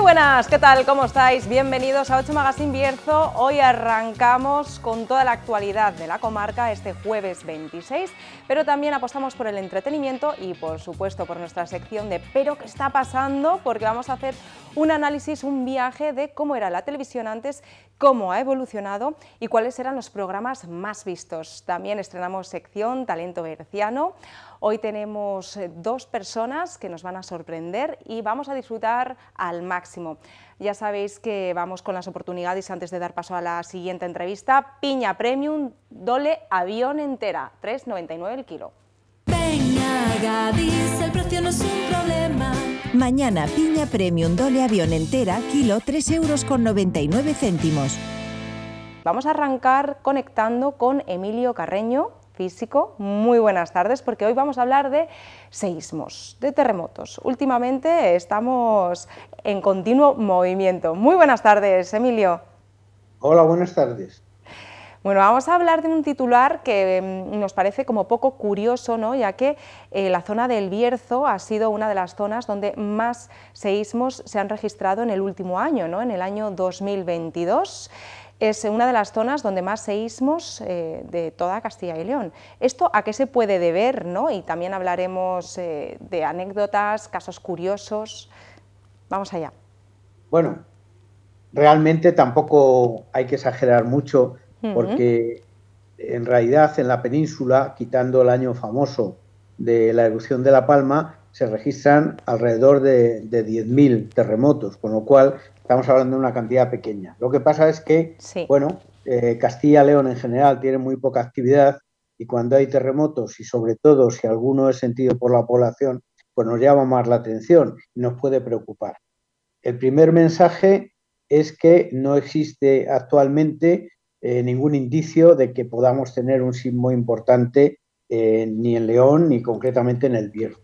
buenas, ¿qué tal? ¿Cómo estáis? Bienvenidos a 8 Magazine Bierzo. Hoy arrancamos con toda la actualidad de la comarca este jueves 26, pero también apostamos por el entretenimiento y por supuesto por nuestra sección de ¿pero qué está pasando? Porque vamos a hacer un análisis, un viaje de cómo era la televisión antes, cómo ha evolucionado y cuáles eran los programas más vistos. También estrenamos sección Talento Berciano. Hoy tenemos dos personas que nos van a sorprender y vamos a disfrutar al máximo. Ya sabéis que vamos con las oportunidades antes de dar paso a la siguiente entrevista. Piña Premium, doble avión entera, 3,99 el kilo. Venga, Gadis, el precio no es un problema. Mañana piña Premium doble avión entera, kilo 3,99 €. Vamos a arrancar conectando con Emilio Carreño, físico. Muy buenas tardes, porque hoy vamos a hablar de seísmos, de terremotos. Últimamente estamos en continuo movimiento. Muy buenas tardes, Emilio. Hola, buenas tardes. Bueno, vamos a hablar de un titular que nos parece como poco curioso, ¿no? Ya que la zona del Bierzo ha sido una de las zonas donde más seísmos se han registrado en el último año, ¿no? En el año 2022. Es una de las zonas donde más seísmos de toda Castilla y León. ¿Esto a qué se puede deber, ¿no? Y también hablaremos de anécdotas, casos curiosos. Vamos allá. Bueno, realmente tampoco hay que exagerar mucho, porque en realidad en la península, quitando el año famoso de la erupción de La Palma, se registran alrededor de 10.000 terremotos, con lo cual estamos hablando de una cantidad pequeña. Lo que pasa es que, sí, bueno, Castilla y León en general tiene muy poca actividad y cuando hay terremotos y sobre todo si alguno es sentido por la población, pues nos llama más la atención y nos puede preocupar. El primer mensaje es que no existe actualmente ningún indicio de que podamos tener un sismo importante ni en León ni concretamente en el Bierzo.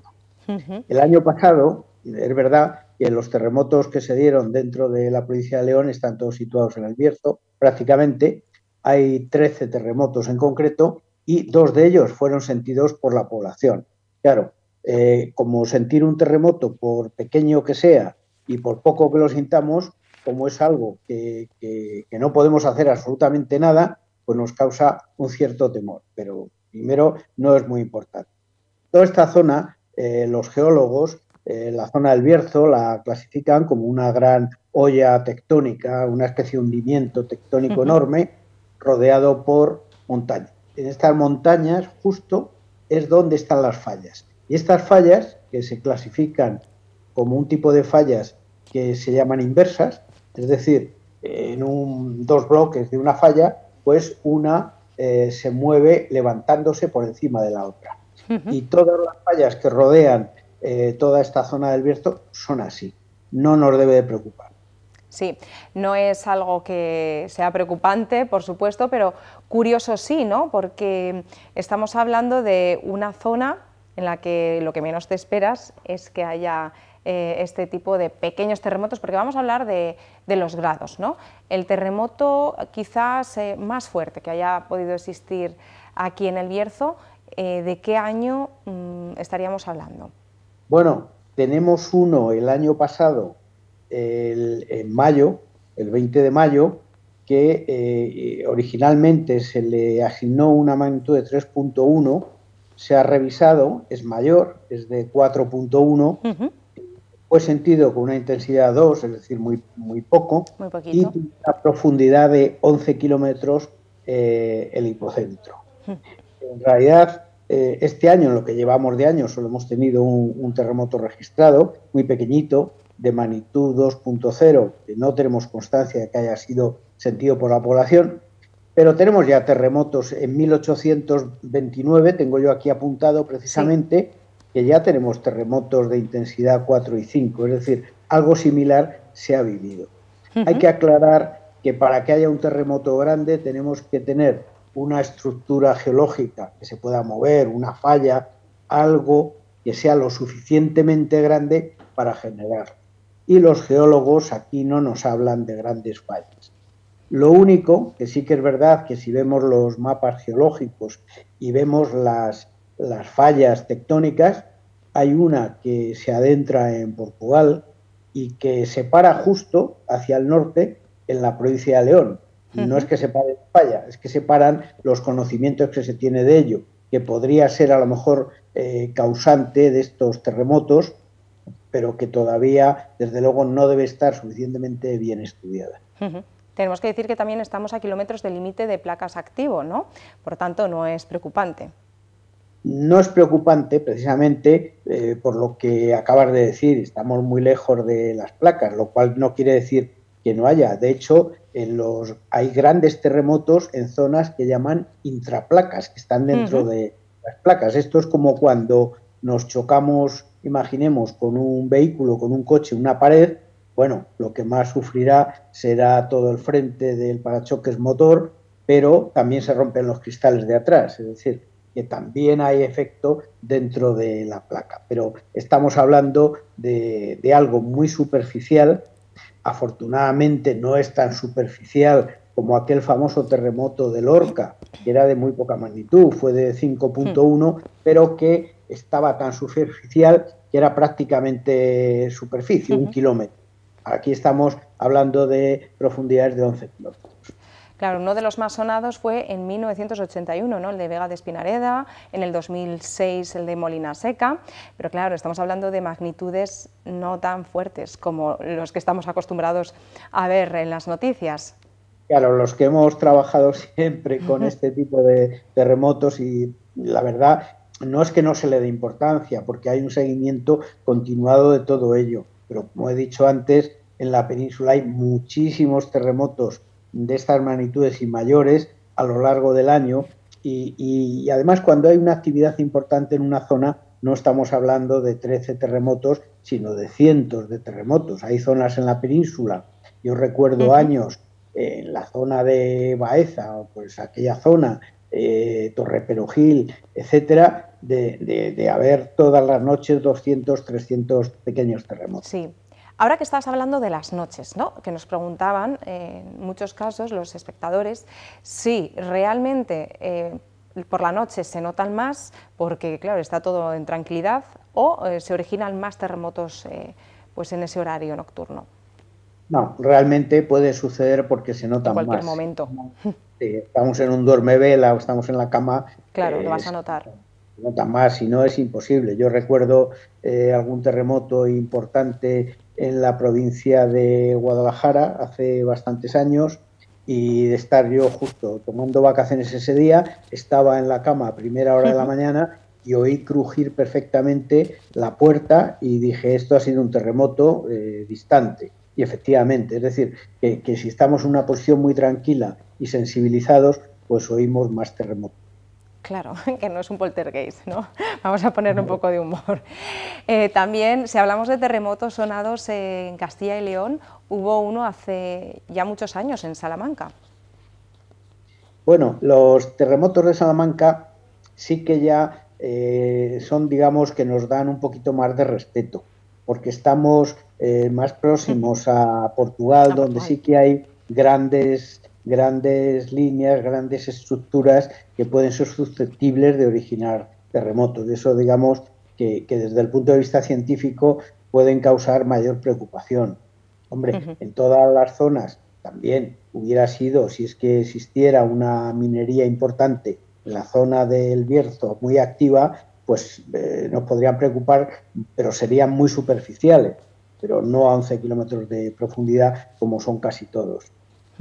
El año pasado, es verdad que los terremotos que se dieron dentro de la provincia de León están todos situados en el Bierzo, prácticamente. Hay 13 terremotos en concreto y 2 de ellos fueron sentidos por la población. Claro, como sentir un terremoto, por pequeño que sea y por poco que lo sintamos, como es algo que no podemos hacer absolutamente nada, pues nos causa un cierto temor. Pero primero, no es muy importante. Toda esta zona, los geólogos, la zona del Bierzo la clasifican como una gran olla tectónica, una especie de hundimiento tectónico enorme, rodeado por montañas. En estas montañas justo es donde están las fallas. Y estas fallas, que se clasifican como un tipo de fallas que se llaman inversas, es decir, en dos bloques de una falla, pues una se mueve levantándose por encima de la otra. Y todas las fallas que rodean toda esta zona del Bierzo son así. No nos debe de preocupar. Sí, no es algo que sea preocupante, por supuesto, pero curioso sí, ¿no? Porque estamos hablando de una zona en la que lo que menos te esperas es que haya este tipo de pequeños terremotos, porque vamos a hablar de los grados, ¿no? El terremoto quizás más fuerte que haya podido existir aquí en el Bierzo, ¿de qué año estaríamos hablando? Bueno, tenemos uno el año pasado, en mayo, el 20 de mayo, que originalmente se le asignó una magnitud de 3.1, se ha revisado, es mayor, es de 4.1, fue sentido con una intensidad 2, es decir, muy poco, y una profundidad de 11 kilómetros el hipocentro. En realidad, este año, en lo que llevamos de año, solo hemos tenido un terremoto registrado, muy pequeñito, de magnitud 2.0, que no tenemos constancia de que haya sido sentido por la población, pero tenemos ya terremotos en 1829, tengo yo aquí apuntado precisamente, que ya tenemos terremotos de intensidad 4 y 5, es decir, algo similar se ha vivido. Hay que aclarar que para que haya un terremoto grande tenemos que tener una estructura geológica que se pueda mover, una falla, algo que sea lo suficientemente grande para generarlo. Y los geólogos aquí no nos hablan de grandes fallas. Lo único que sí que es verdad que si vemos los mapas geológicos y vemos las fallas tectónicas, hay una que se adentra en Portugal, y que se para justo hacia el norte en la provincia de León. No es que se pare en Falla, es que se paran los conocimientos que se tiene de ello, que podría ser a lo mejor causante de estos terremotos, pero que todavía, desde luego, no debe estar suficientemente bien estudiada. Tenemos que decir que también estamos a kilómetros del límite de placas activo, ¿no? Por tanto, no es preocupante. No es preocupante precisamente por lo que acabas de decir, estamos muy lejos de las placas, lo cual no quiere decir que no haya. De hecho, hay grandes terremotos en zonas que llaman intraplacas, que están dentro de las placas. Esto es como cuando nos chocamos, imaginemos, con un vehículo, con un coche, una pared. Bueno, lo que más sufrirá será todo el frente del parachoques motor, pero también se rompen los cristales de atrás, es decir, que también hay efecto dentro de la placa. Pero estamos hablando de algo muy superficial. Afortunadamente no es tan superficial como aquel famoso terremoto de Lorca, que era de muy poca magnitud, fue de 5.1, pero que estaba tan superficial que era prácticamente superficie, 1 kilómetro. Aquí estamos hablando de profundidades de 11 kilómetros. Claro, uno de los más sonados fue en 1981, ¿no? El de Vega de Espinareda, en el 2006 el de Molina Seca, pero claro, estamos hablando de magnitudes no tan fuertes como los que estamos acostumbrados a ver en las noticias. Claro, los que hemos trabajado siempre con este tipo de terremotos, y la verdad no es que no se le dé importancia, porque hay un seguimiento continuado de todo ello, pero como he dicho antes, en la península hay muchísimos terremotos de estas magnitudes y mayores a lo largo del año, y además cuando hay una actividad importante en una zona no estamos hablando de 13 terremotos, sino de cientos de terremotos. Hay zonas en la península, yo recuerdo años en la zona de Baeza, pues aquella zona, Torre Perugil, etcétera, de haber todas las noches 200, 300 pequeños terremotos. Sí. Ahora que estás hablando de las noches, ¿no? Que nos preguntaban en muchos casos los espectadores si realmente por la noche se notan más porque, claro, está todo en tranquilidad, o se originan más terremotos pues en ese horario nocturno. No, realmente puede suceder porque se notan más. En cualquier momento. Si estamos en un duermevela o estamos en la cama, claro, lo vas a notar. Se nota más, si no es imposible. Yo recuerdo algún terremoto importante en la provincia de Guadalajara hace bastantes años, y de estar yo justo tomando vacaciones ese día, estaba en la cama a primera hora de la mañana y oí crujir perfectamente la puerta y dije, esto ha sido un terremoto distante. Y efectivamente, es decir, que si estamos en una posición muy tranquila y sensibilizados, pues oímos más terremotos. Claro, que no es un poltergeist, ¿no? Vamos a ponerle un poco de humor. También, si hablamos de terremotos sonados en Castilla y León, hubo uno hace ya muchos años en Salamanca. Bueno, los terremotos de Salamanca sí que ya son, digamos, que nos dan un poquito más de respeto, porque estamos más próximos a Portugal, donde sí que hay grandes líneas, grandes estructuras que pueden ser susceptibles de originar terremotos. Eso, digamos, que desde el punto de vista científico pueden causar mayor preocupación. Hombre, en todas las zonas también hubiera sido, si es que existiera una minería importante en la zona del Bierzo muy activa, pues nos podrían preocupar, pero serían muy superficiales, pero no a 11 kilómetros de profundidad como son casi todos.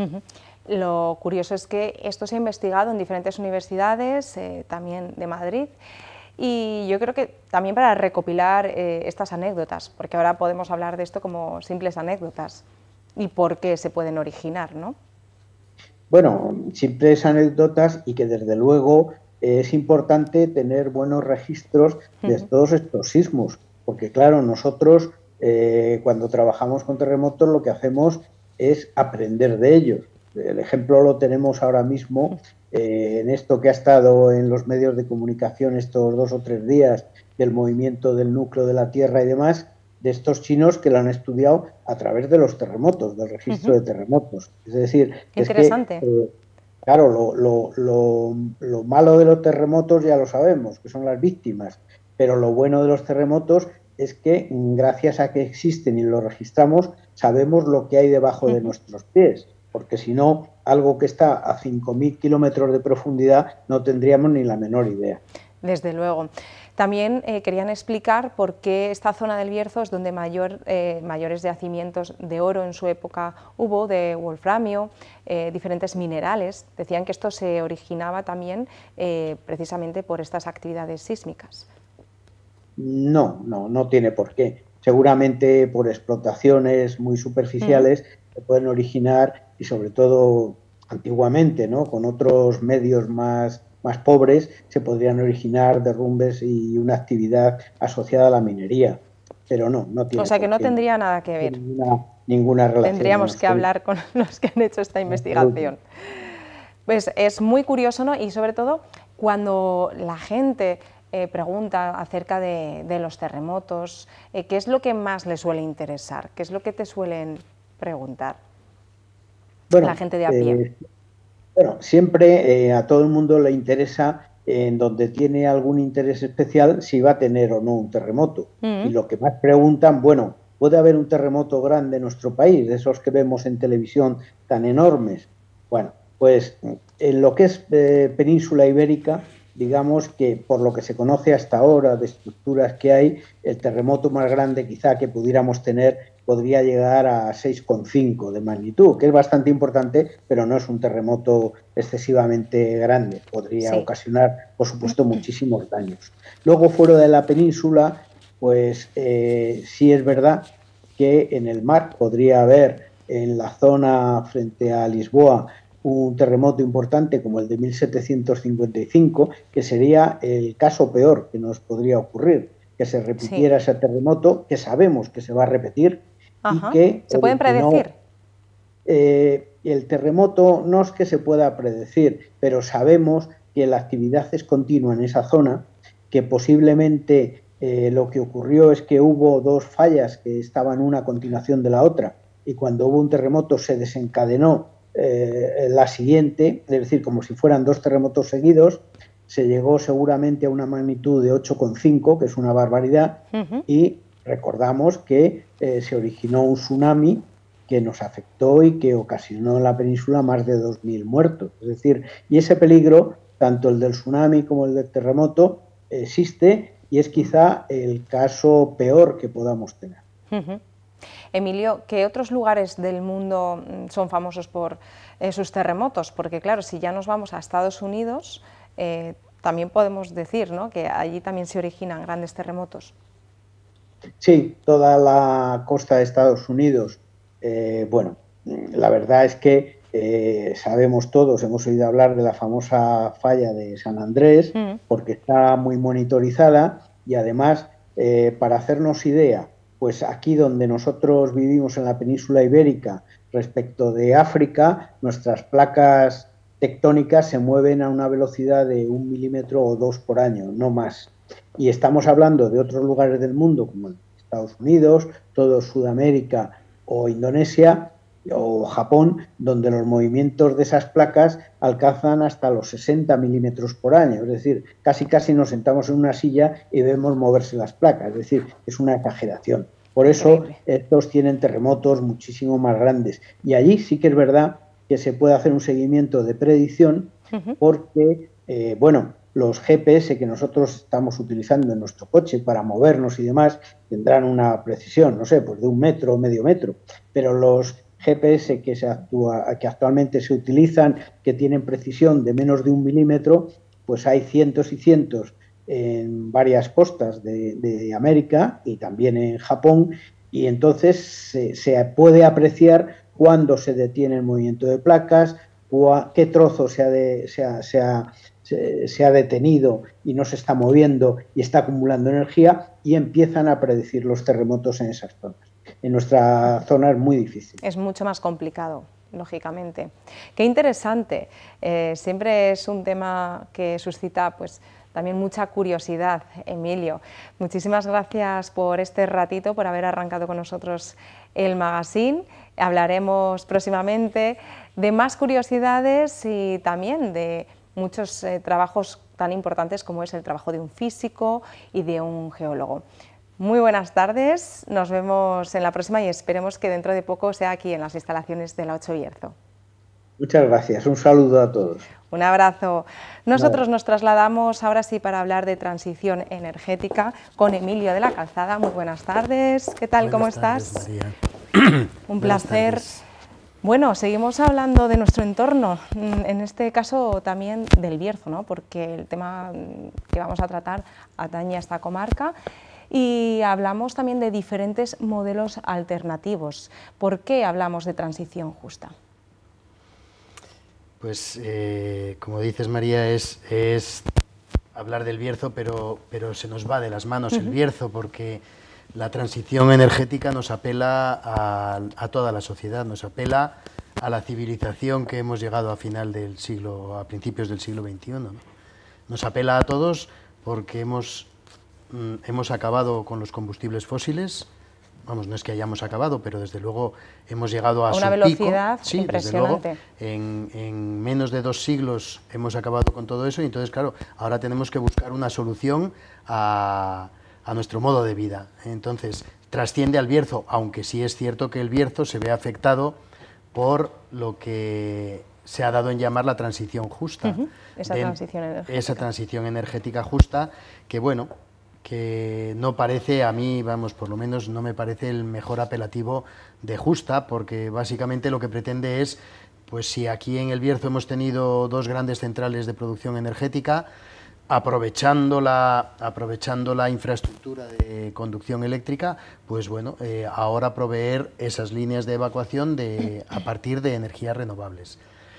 Lo curioso es que esto se ha investigado en diferentes universidades, también de Madrid, y yo creo que también para recopilar estas anécdotas, porque ahora podemos hablar de esto como simples anécdotas y por qué se pueden originar, ¿no? Bueno, simples anécdotas, y que desde luego es importante tener buenos registros de todos estos sismos, porque claro, nosotros cuando trabajamos con terremotos lo que hacemos es aprender de ellos. El ejemplo lo tenemos ahora mismo en esto que ha estado en los medios de comunicación estos 2 o 3 días, del movimiento del núcleo de la Tierra y demás, de estos chinos que lo han estudiado a través de los terremotos, del registro de terremotos. Es decir, interesante. Es que, claro, lo malo de los terremotos ya lo sabemos, que son las víctimas, pero lo bueno de los terremotos es que gracias a que existen y lo registramos, sabemos lo que hay debajo de nuestros pies, porque si no, algo que está a 5.000 kilómetros de profundidad no tendríamos ni la menor idea. Desde luego. También querían explicar por qué esta zona del Bierzo es donde mayores yacimientos de oro en su época hubo, de wolframio, diferentes minerales. Decían que esto se originaba también precisamente por estas actividades sísmicas. No tiene por qué. Seguramente por explotaciones muy superficiales se pueden originar, y sobre todo antiguamente, ¿no?, con otros medios más pobres, se podrían originar derrumbes y una actividad asociada a la minería, pero no tiene. O sea que no tendría nada que ver. Ninguna relación. Tendríamos que hablar con los que han hecho esta investigación. Pues es muy curioso, ¿no? Y sobre todo cuando la gente pregunta acerca de los terremotos, ¿qué es lo que más les suele interesar? ¿Qué es lo que te suelen preguntar la gente de a pie? Bueno, siempre a todo el mundo le interesa, en donde tiene algún interés especial, si va a tener o no un terremoto. Y lo que más preguntan, bueno, ¿puede haber un terremoto grande en nuestro país, de esos que vemos en televisión tan enormes? Bueno, pues en lo que es península ibérica, digamos que por lo que se conoce hasta ahora de estructuras que hay, el terremoto más grande quizá que pudiéramos tener podría llegar a 6,5 de magnitud, que es bastante importante, pero no es un terremoto excesivamente grande. Podría ocasionar, por supuesto, muchísimos daños. Luego, fuera de la península, pues sí es verdad que en el mar podría haber, en la zona frente a Lisboa, un terremoto importante como el de 1755, que sería el caso peor que nos podría ocurrir, que se repitiera ese terremoto, que sabemos que se va a repetir. Y que ¿se pueden predecir? El terremoto no es que se pueda predecir, pero sabemos que la actividad es continua en esa zona, que posiblemente lo que ocurrió es que hubo dos fallas que estaban una a continuación de la otra, y cuando hubo un terremoto se desencadenó la siguiente, es decir, como si fueran dos terremotos seguidos. Se llegó seguramente a una magnitud de 8,5, que es una barbaridad, y recordamos que se originó un tsunami que nos afectó y que ocasionó en la península más de 2.000 muertos. Es decir, y ese peligro, tanto el del tsunami como el del terremoto, existe, y es quizá el caso peor que podamos tener. Emilio, ¿qué otros lugares del mundo son famosos por sus terremotos? Porque claro, si ya nos vamos a Estados Unidos, también podemos decir, ¿no?, que allí también se originan grandes terremotos. Sí, toda la costa de Estados Unidos. Bueno, la verdad es que sabemos todos, hemos oído hablar de la famosa falla de San Andrés, porque está muy monitorizada, y además, para hacernos idea, pues aquí donde nosotros vivimos en la península ibérica, respecto de África, nuestras placas tectónicas se mueven a una velocidad de 1 milímetro o 2 por año, no más. Y estamos hablando de otros lugares del mundo, como Estados Unidos, todo Sudamérica o Indonesia o Japón, donde los movimientos de esas placas alcanzan hasta los 60 milímetros por año. Es decir, casi nos sentamos en una silla y vemos moverse las placas. Es decir, es una exageración. Por eso estos tienen terremotos muchísimo más grandes. Y allí sí que es verdad que se puede hacer un seguimiento de predicción, porque, bueno, los GPS que nosotros estamos utilizando en nuestro coche para movernos y demás tendrán una precisión, no sé, pues de 1 metro o medio metro, pero los GPS que actualmente se utilizan, que tienen precisión de menos de 1 milímetro, pues hay cientos y cientos en varias costas de América y también en Japón, y entonces se puede apreciar cuándo se detiene el movimiento de placas, qué trozo se ha detenido y no se está moviendo y está acumulando energía, y empiezan a predecir los terremotos en esas zonas. En nuestra zona es muy difícil. Es mucho más complicado, lógicamente. Qué interesante. Siempre es un tema que suscita, pues, también mucha curiosidad, Emilio. Muchísimas gracias por este ratito, por haber arrancado con nosotros el magazine. Hablaremos próximamente de más curiosidades y también de muchos trabajos tan importantes como es el trabajo de un físico y de un geólogo. Muy buenas tardes, nos vemos en la próxima y esperemos que dentro de poco sea aquí en las instalaciones de la 8 Bierzo. Muchas gracias, un saludo a todos. Un abrazo. Nosotros nos trasladamos ahora sí para hablar de transición energética con Emilio de la Calzada. Muy buenas tardes, ¿qué tal? ¿Cómo estás? María. Un placer. Bueno, seguimos hablando de nuestro entorno, en este caso también del Bierzo, ¿no? Porque el tema que vamos a tratar atañe a esta comarca y hablamos también de diferentes modelos alternativos. ¿Por qué hablamos de transición justa? Pues, como dices, María, es hablar del Bierzo, pero se nos va de las manos el Bierzo, porque la transición energética nos apela a toda la sociedad, nos apela a la civilización que hemos llegado a principios del siglo XXI, ¿no? Nos apela a todos porque hemos acabado con los combustibles fósiles. Vamos, no es que hayamos acabado, pero desde luego hemos llegado a una velocidad impresionante. Desde luego, en menos de 2 siglos hemos acabado con todo eso y entonces, claro, ahora tenemos que buscar una solución a nuestro modo de vida. Entonces, trasciende al Bierzo, aunque sí es cierto que el Bierzo se ve afectado por lo que se ha dado en llamar la transición justa. Esa transición energética justa, que bueno, que no parece, a mí, vamos, por lo menos no me parece el mejor apelativo de justa, porque básicamente lo que pretende es, pues si aquí en el Bierzo hemos tenido 2 grandes centrales de producción energética, aprovechando la infraestructura de conducción eléctrica, pues bueno, ahora proveer esas líneas de evacuación a partir de energías renovables.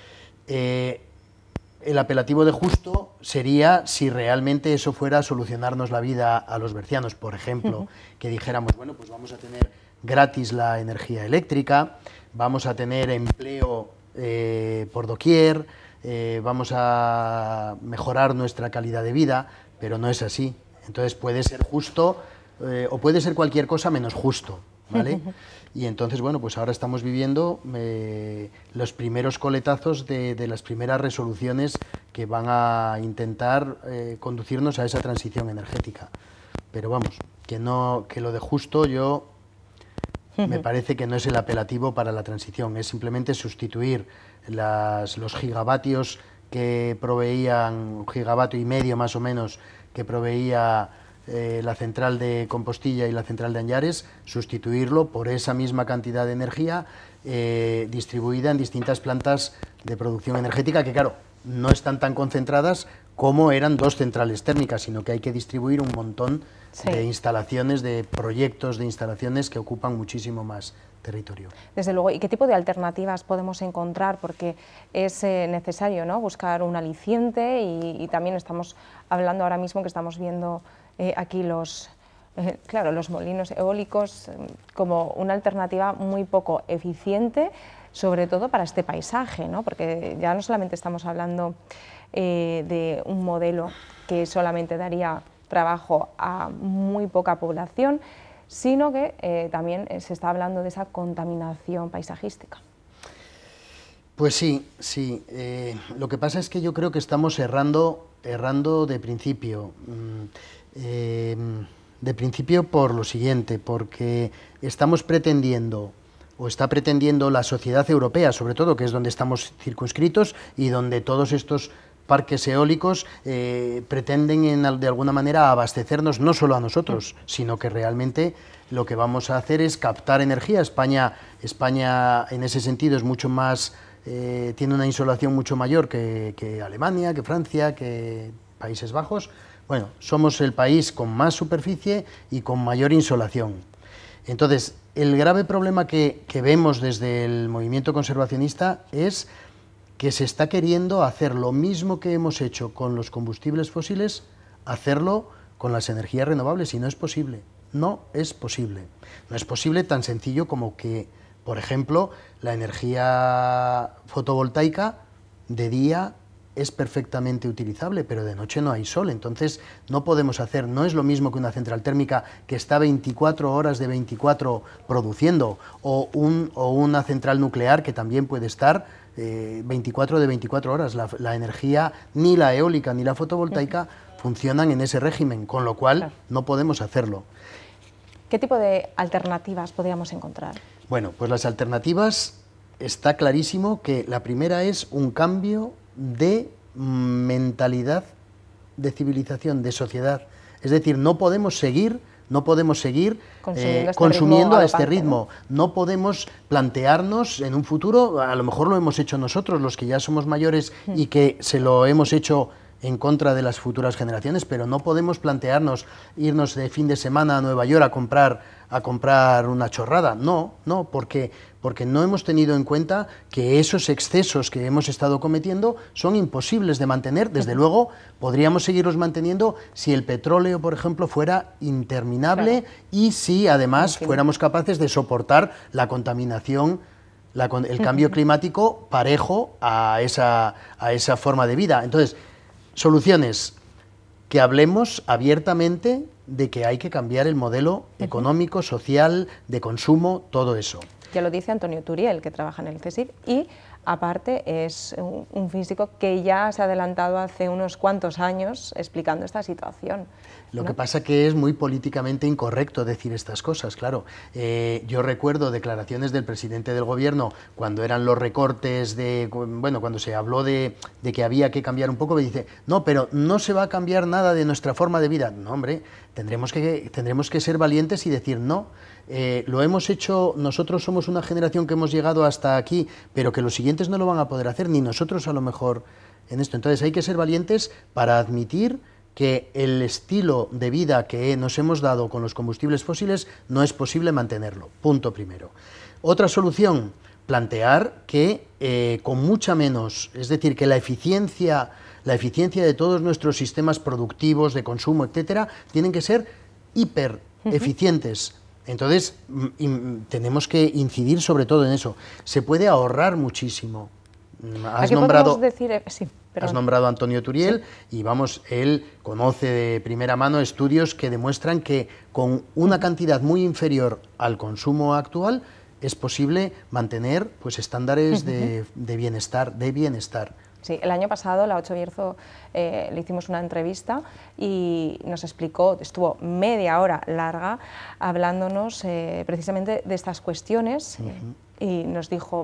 El apelativo de justo sería si realmente eso fuera a solucionarnos la vida a los bercianos, por ejemplo, que dijéramos, bueno, pues vamos a tener gratis la energía eléctrica, vamos a tener empleo por doquier, vamos a mejorar nuestra calidad de vida, pero no es así. Entonces puede ser justo o puede ser cualquier cosa menos justo, ¿vale? Y entonces, bueno, pues ahora estamos viviendo los primeros coletazos de las primeras resoluciones que van a intentar conducirnos a esa transición energética. Pero vamos, que lo de justo me parece que no es el apelativo para la transición, es simplemente sustituir los gigavatios que proveían, 1,5 gigavatios más o menos, que proveía la central de Compostilla y la central de Añares, sustituirlo por esa misma cantidad de energía distribuida en distintas plantas de producción energética que, claro, no están tan concentradas como eran 2 centrales térmicas, sino que hay que distribuir un montón de instalaciones, de proyectos de instalaciones que ocupan muchísimo más territorio. Desde luego, ¿y qué tipo de alternativas podemos encontrar? Porque es necesario, ¿no?, buscar un aliciente y también estamos hablando ahora mismo que estamos viendo aquí los molinos eólicos como una alternativa muy poco eficiente, sobre todo para este paisaje, ¿no? Porque ya no solamente estamos hablando de un modelo que solamente daría trabajo a muy poca población, sino que también se está hablando de esa contaminación paisajística. Pues sí. Lo que pasa es que yo creo que estamos errando de principio. De principio por lo siguiente, porque estamos pretendiendo, o está pretendiendo la sociedad europea, sobre todo, que es donde estamos circunscritos y donde todos estos parques eólicos pretenden de alguna manera abastecernos no solo a nosotros, sino que realmente lo que vamos a hacer es captar energía. España en ese sentido es mucho más, tiene una insolación mucho mayor que Alemania, que Francia, que Países Bajos. Bueno, somos el país con más superficie y con mayor insolación. Entonces, el grave problema que vemos desde el movimiento conservacionista es que se está queriendo hacer lo mismo que hemos hecho con los combustibles fósiles, hacerlo con las energías renovables, y no es posible. No es posible. No es posible tan sencillo como que, por ejemplo, la energía fotovoltaica de día es perfectamente utilizable, pero de noche no hay sol, entonces no podemos hacer, no es lo mismo que una central térmica que está 24 horas de 24 produciendo, o una central nuclear que también puede estar 24 de 24 horas. La energía, ni la eólica ni la fotovoltaica funcionan en ese régimen, con lo cual no podemos hacerlo. ¿Qué tipo de alternativas podríamos encontrar? Bueno, pues las alternativas, está clarísimo que la primera es un cambio de mentalidad, de civilización, de sociedad. Es decir, no podemos seguir consumiendo a este ritmo. No podemos plantearnos en un futuro, a lo mejor lo hemos hecho nosotros, los que ya somos mayores y que se lo hemos hecho en contra de las futuras generaciones, pero no podemos plantearnos irnos de fin de semana a Nueva York a comprar una chorrada. No, porque no hemos tenido en cuenta que esos excesos que hemos estado cometiendo son imposibles de mantener. Desde luego, podríamos seguirlos manteniendo si el petróleo, por ejemplo, fuera interminable, claro, y si además fuéramos capaces de soportar la contaminación, el cambio climático parejo a esa forma de vida. Entonces, soluciones: que hablemos abiertamente de que hay que cambiar el modelo económico, social, de consumo, todo eso. Ya lo dice Antonio Turiel, que trabaja en el CSIC, y aparte es un físico que ya se ha adelantado hace unos cuantos años explicando esta situación. Lo que pasa que es muy políticamente incorrecto decir estas cosas, claro. Yo recuerdo declaraciones del presidente del gobierno cuando eran los recortes cuando se habló de que había que cambiar un poco, me dice, no, pero no se va a cambiar nada de nuestra forma de vida. No, hombre, tendremos que ser valientes y decir no. Lo hemos hecho, nosotros somos una generación que hemos llegado hasta aquí, pero que los siguientes no lo van a poder hacer, ni nosotros a lo mejor en esto. Entonces hay que ser valientes para admitir que el estilo de vida que nos hemos dado con los combustibles fósiles no es posible mantenerlo. Punto primero. Otra solución, plantear que con mucha menos, es decir, que la eficiencia de todos nuestros sistemas productivos, de consumo, etcétera, tienen que ser hiper eficientes. Entonces, tenemos que incidir sobre todo en eso. Se puede ahorrar muchísimo. Has nombrado a Antonio Turiel, sí, y él conoce de primera mano estudios que demuestran que con una cantidad muy inferior al consumo actual es posible mantener pues estándares de bienestar. Sí, el año pasado la 8 Bierzo le hicimos una entrevista y nos explicó, estuvo media hora larga hablándonos precisamente de estas cuestiones, y nos dijo,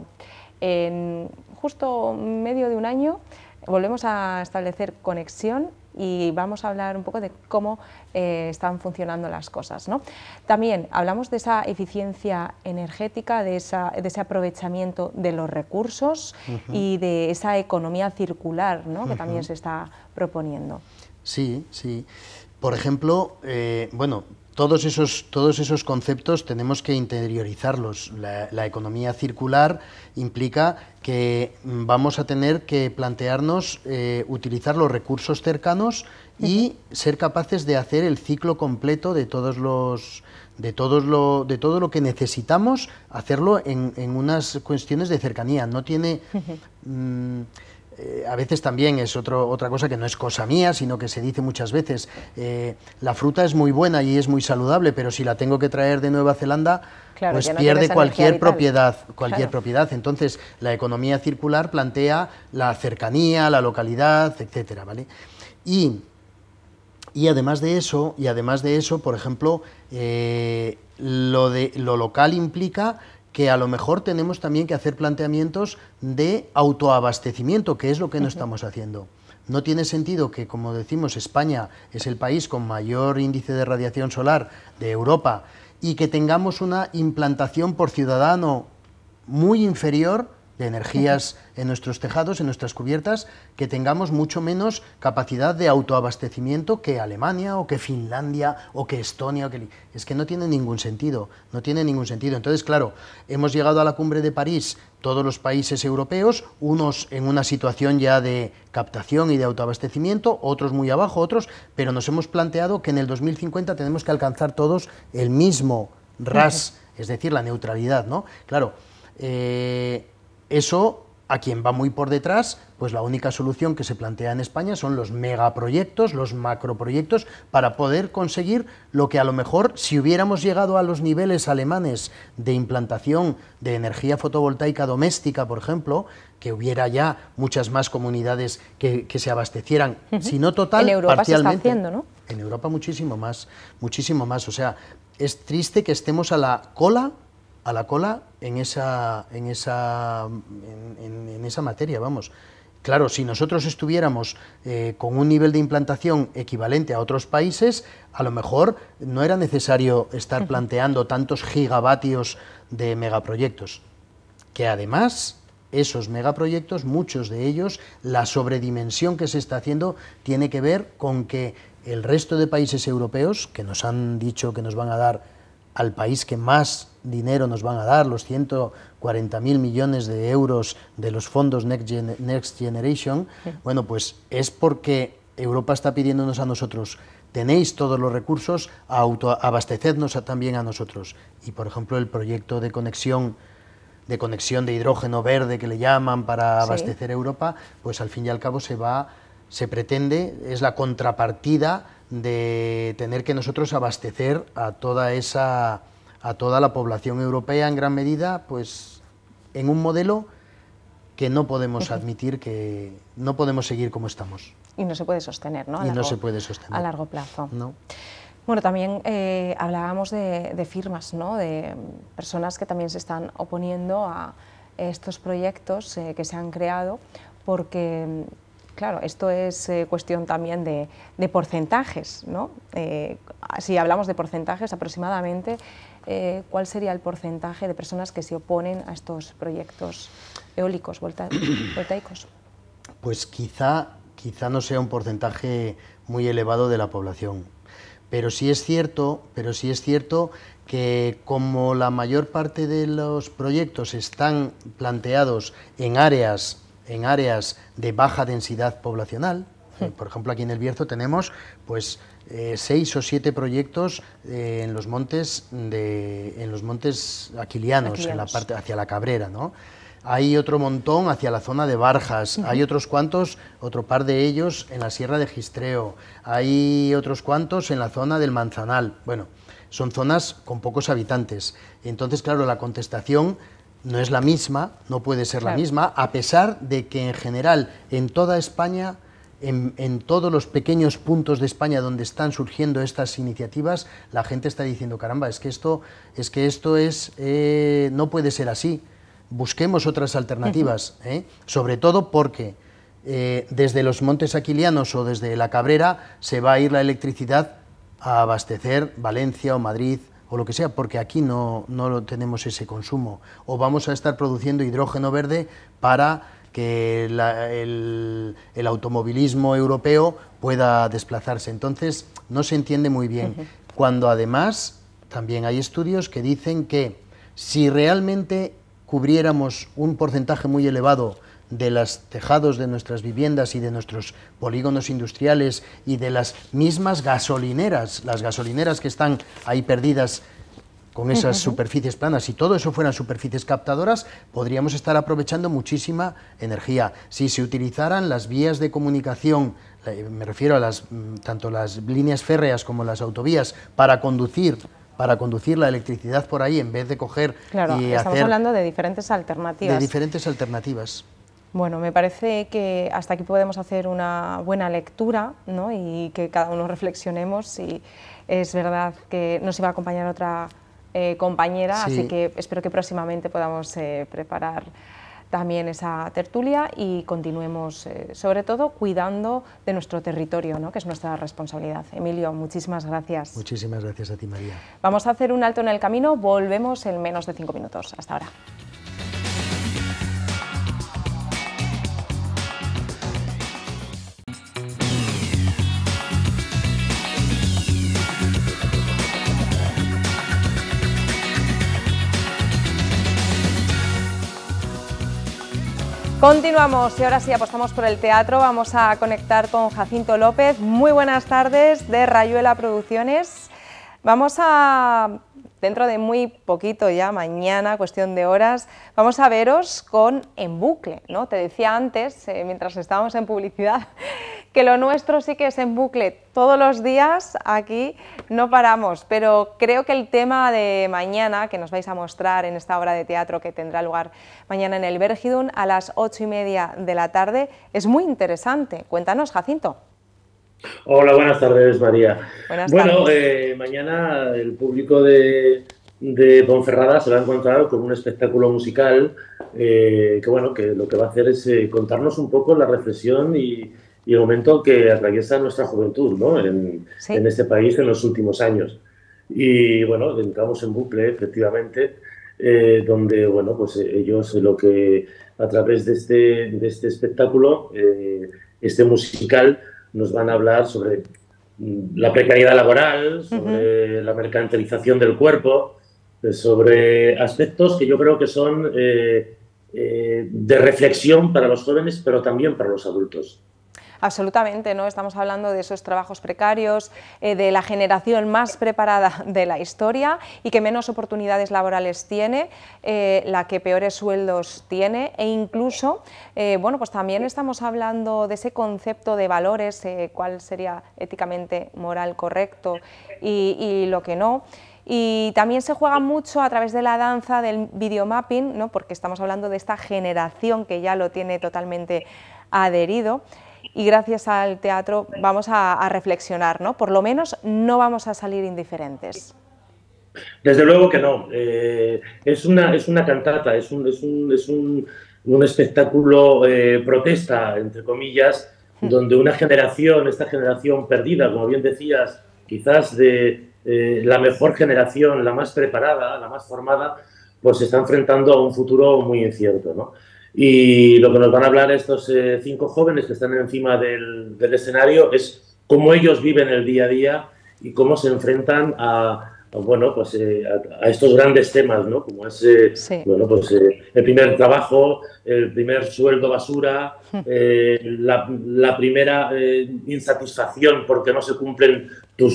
en justo medio de un año volvemos a establecer conexión y vamos a hablar un poco de cómo están funcionando las cosas, ¿no? También hablamos de esa eficiencia energética, de ese aprovechamiento de los recursos y de esa economía circular, ¿no? Que también se está proponiendo. Sí, sí. Por ejemplo, todos esos conceptos tenemos que interiorizarlos. La economía circular implica que vamos a tener que plantearnos utilizar los recursos cercanos y ser capaces de hacer el ciclo completo de todo lo que necesitamos, hacerlo en unas cuestiones de cercanía. No tiene... a veces también es otra cosa que no es cosa mía, sino que se dice muchas veces, la fruta es muy buena y es muy saludable, pero si la tengo que traer de Nueva Zelanda, claro, pues pierde cualquier propiedad. Entonces, la economía circular plantea la cercanía, la localidad, etcétera, ¿vale? Y además de eso, por ejemplo, lo local implica que a lo mejor tenemos también que hacer planteamientos de autoabastecimiento, que es lo que no estamos haciendo. No tiene sentido que, como decimos, España es el país con mayor índice de radiación solar de Europa y que tengamos una implantación por ciudadano muy inferior de energías en nuestros tejados, en nuestras cubiertas, que tengamos mucho menos capacidad de autoabastecimiento que Alemania o que Finlandia o que Estonia. Es que no tiene ningún sentido, Entonces, claro, hemos llegado a la cumbre de París, todos los países europeos, unos en una situación ya de captación y de autoabastecimiento, otros muy abajo, pero nos hemos planteado que en el 2050 tenemos que alcanzar todos el mismo RAS, es decir, la neutralidad, ¿no? Claro, eso, a quien va muy por detrás, pues la única solución que se plantea en España son los megaproyectos, los macroproyectos, para poder conseguir lo que a lo mejor, si hubiéramos llegado a los niveles alemanes de implantación de energía fotovoltaica doméstica, por ejemplo, que hubiera ya muchas más comunidades que se abastecieran, si no total, en Europa parcialmente. Se está haciendo, ¿no? En Europa muchísimo más, o sea, es triste que estemos a la cola en esa materia, vamos. Claro, si nosotros estuviéramos con un nivel de implantación equivalente a otros países, a lo mejor no era necesario estar planteando tantos gigavatios de megaproyectos, que además esos megaproyectos, muchos de ellos, la sobredimensión que se está haciendo tiene que ver con que el resto de países europeos, que nos han dicho que nos van a dar al país que más dinero nos van a dar, los 140.000 millones de euros de los fondos Next Generation, bueno, pues es porque Europa está pidiéndonos a nosotros, tenéis todos los recursos, abastecednos también a nosotros. Y, por ejemplo, el proyecto de conexión de hidrógeno verde que le llaman para abastecer Europa, pues al fin y al cabo se pretende, es la contrapartida de tener que nosotros abastecer a toda la población europea en gran medida, pues en un modelo que no podemos admitir, que no podemos seguir como estamos. Y no se puede sostener, ¿no? No se puede sostener. A largo plazo. No. Bueno, también hablábamos de firmas, ¿no? De personas que también se están oponiendo a estos proyectos que se han creado, porque claro, esto es cuestión también de porcentajes, ¿no? Si hablamos de porcentajes, aproximadamente, ¿cuál sería el porcentaje de personas que se oponen a estos proyectos eólicos voltaicos? Pues quizá no sea un porcentaje muy elevado de la población, pero sí es cierto que como la mayor parte de los proyectos están planteados en áreas de baja densidad poblacional, por ejemplo aquí en El Bierzo tenemos pues 6 o 7 proyectos en los montes aquilianos, en la parte hacia la Cabrera, ¿no? Hay otro montón hacia la zona de Barjas, hay otros cuantos, otro par de ellos en la Sierra de Gistreo, hay otros cuantos en la zona del Manzanal. Bueno, son zonas con pocos habitantes. Entonces, claro, la contestación no es la misma, no puede ser la misma, a pesar de que en general en toda España, en todos los pequeños puntos de España donde están surgiendo estas iniciativas, la gente está diciendo, caramba, es que esto no puede ser así. Busquemos otras alternativas, sobre todo porque desde los montes aquilianos o desde la Cabrera se va a ir la electricidad a abastecer Valencia o Madrid o lo que sea, porque aquí no tenemos ese consumo, o vamos a estar produciendo hidrógeno verde para que el automovilismo europeo pueda desplazarse. Entonces no se entiende muy bien, cuando además también hay estudios que dicen que si realmente cubriéramos un porcentaje muy elevado de los tejados de nuestras viviendas y de nuestros polígonos industriales y de las mismas gasolineras, las gasolineras que están ahí perdidas con esas superficies planas, si todo eso fueran superficies captadoras, podríamos estar aprovechando muchísima energía. Si se utilizaran las vías de comunicación, me refiero a tanto las líneas férreas como las autovías, para conducir la electricidad por ahí, en vez de coger y estamos hablando de diferentes alternativas. De diferentes alternativas. Bueno, me parece que hasta aquí podemos hacer una buena lectura, ¿no? Y que cada uno reflexionemos, y es verdad que nos iba a acompañar otra compañera, así que espero que próximamente podamos preparar también esa tertulia y continuemos, sobre todo, cuidando de nuestro territorio, ¿no? Que es nuestra responsabilidad. Emilio, muchísimas gracias. Muchísimas gracias a ti, María. Vamos a hacer un alto en el camino, volvemos en menos de 5 minutos. Hasta ahora. Continuamos y ahora sí apostamos por el teatro. Vamos a conectar con Jacinto López. Muy buenas tardes, de Rayuela Producciones. Vamos a, dentro de muy poquito ya, mañana, cuestión de horas, vamos a veros con En Bucle, ¿no? Te decía antes, mientras estábamos en publicidad, que lo nuestro sí que es en bucle. Todos los días aquí no paramos, pero creo que el tema de mañana, que nos vais a mostrar en esta obra de teatro que tendrá lugar mañana en el Vergidun a las 8:30 de la tarde, es muy interesante. Cuéntanos, Jacinto. Hola, buenas tardes, María. Buenas Bueno, tardes. mañana el público de Ponferrada se va a encontrar con un espectáculo musical que, bueno, que lo que va a hacer es contarnos un poco la reflexión y el momento que atraviesa nuestra juventud, ¿no? Sí. En este país en los últimos años. Y, bueno, entramos en bucle, efectivamente, donde, bueno, pues ellos lo que a través de este espectáculo, este musical, nos van a hablar sobre la precariedad laboral, Ujú. sobre la mercantilización del cuerpo, sobre aspectos que yo creo que son de reflexión para los jóvenes, pero también para los adultos. Absolutamente, ¿no? Estamos hablando de esos trabajos precarios, de la generación más preparada de la historia y que menos oportunidades laborales tiene, la que peores sueldos tiene e incluso, bueno, pues también estamos hablando de ese concepto de valores, cuál sería éticamente moral correcto y lo que no. Y también se juega mucho a través de la danza del videomapping, ¿no? Porque estamos hablando de esta generación que ya lo tiene totalmente adherido. Y gracias al teatro vamos a reflexionar, ¿no? Por lo menos no vamos a salir indiferentes. Desde luego que no. Es una cantata, un espectáculo protesta, entre comillas, donde una generación, esta generación perdida, como bien decías, quizás de la mejor generación, la más preparada, la más formada, pues se está enfrentando a un futuro muy incierto, ¿no? Y lo que nos van a hablar estos 5 jóvenes que están encima del escenario es cómo ellos viven el día a día y cómo se enfrentan bueno, pues, a estos grandes temas, ¿no? Como es Sí. bueno, pues, el primer trabajo, el primer sueldo basura, la primera insatisfacción porque no se cumplen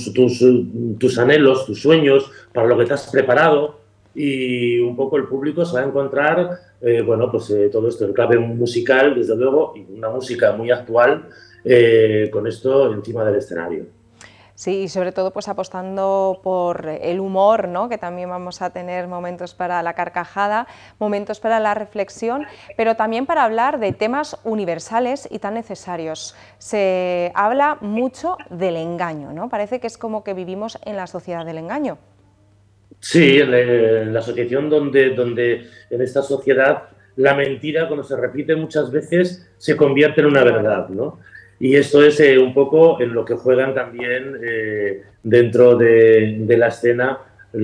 tus anhelos, tus sueños, para lo que te has preparado. Y un poco el público se va a encontrar, bueno, pues todo esto en clave musical, desde luego, y una música muy actual, con esto encima del escenario. Sí, y sobre todo pues apostando por el humor, ¿no? Que también vamos a tener momentos para la carcajada, momentos para la reflexión, pero también para hablar de temas universales y tan necesarios. Se habla mucho del engaño, ¿no? Parece que es como que vivimos en la sociedad del engaño. Sí, en la asociación donde en esta sociedad la mentira, cuando se repite muchas veces, se convierte en una Una verdad. verdad, ¿no? Y esto es un poco en lo que juegan también dentro de la escena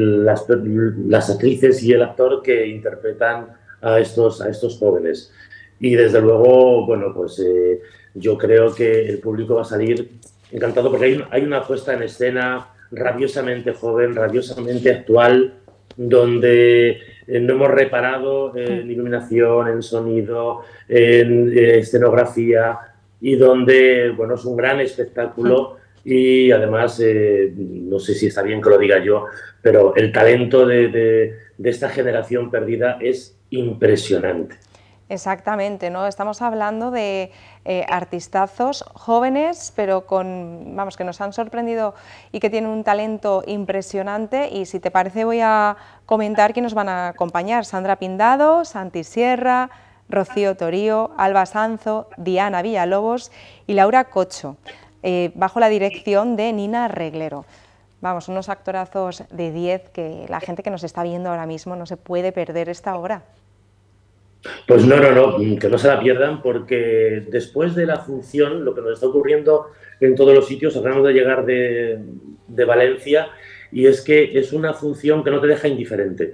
las actrices y el actor que interpretan a estos jóvenes. Y desde luego, bueno, pues yo creo que el público va a salir encantado porque hay una puesta en escena rabiosamente joven, rabiosamente actual, donde no hemos reparado en iluminación, en sonido, en escenografía, y donde, bueno, es un gran espectáculo y además, no sé si está bien que lo diga yo, pero el talento de esta generación perdida es impresionante. Exactamente, ¿no? Estamos hablando de artistazos jóvenes, pero con, vamos, que nos han sorprendido y que tienen un talento impresionante. Y si te parece voy a comentar quién nos van a acompañar. Sandra Pindado, Santi Sierra, Rocío Torío, Alba Sanzo, Diana Villalobos y Laura Cocho, bajo la dirección de Nina Reglero. Vamos, unos actorazos de 10 que la gente que nos está viendo ahora mismo no se puede perder esta obra. Pues no, que no se la pierdan porque después de la función, lo que nos está ocurriendo en todos los sitios, acabamos de llegar de Valencia, y es que es una función que no te deja indiferente.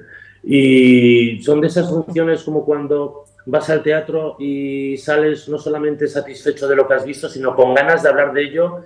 Y son de esas funciones como cuando vas al teatro y sales no solamente satisfecho de lo que has visto, sino con ganas de hablar de ello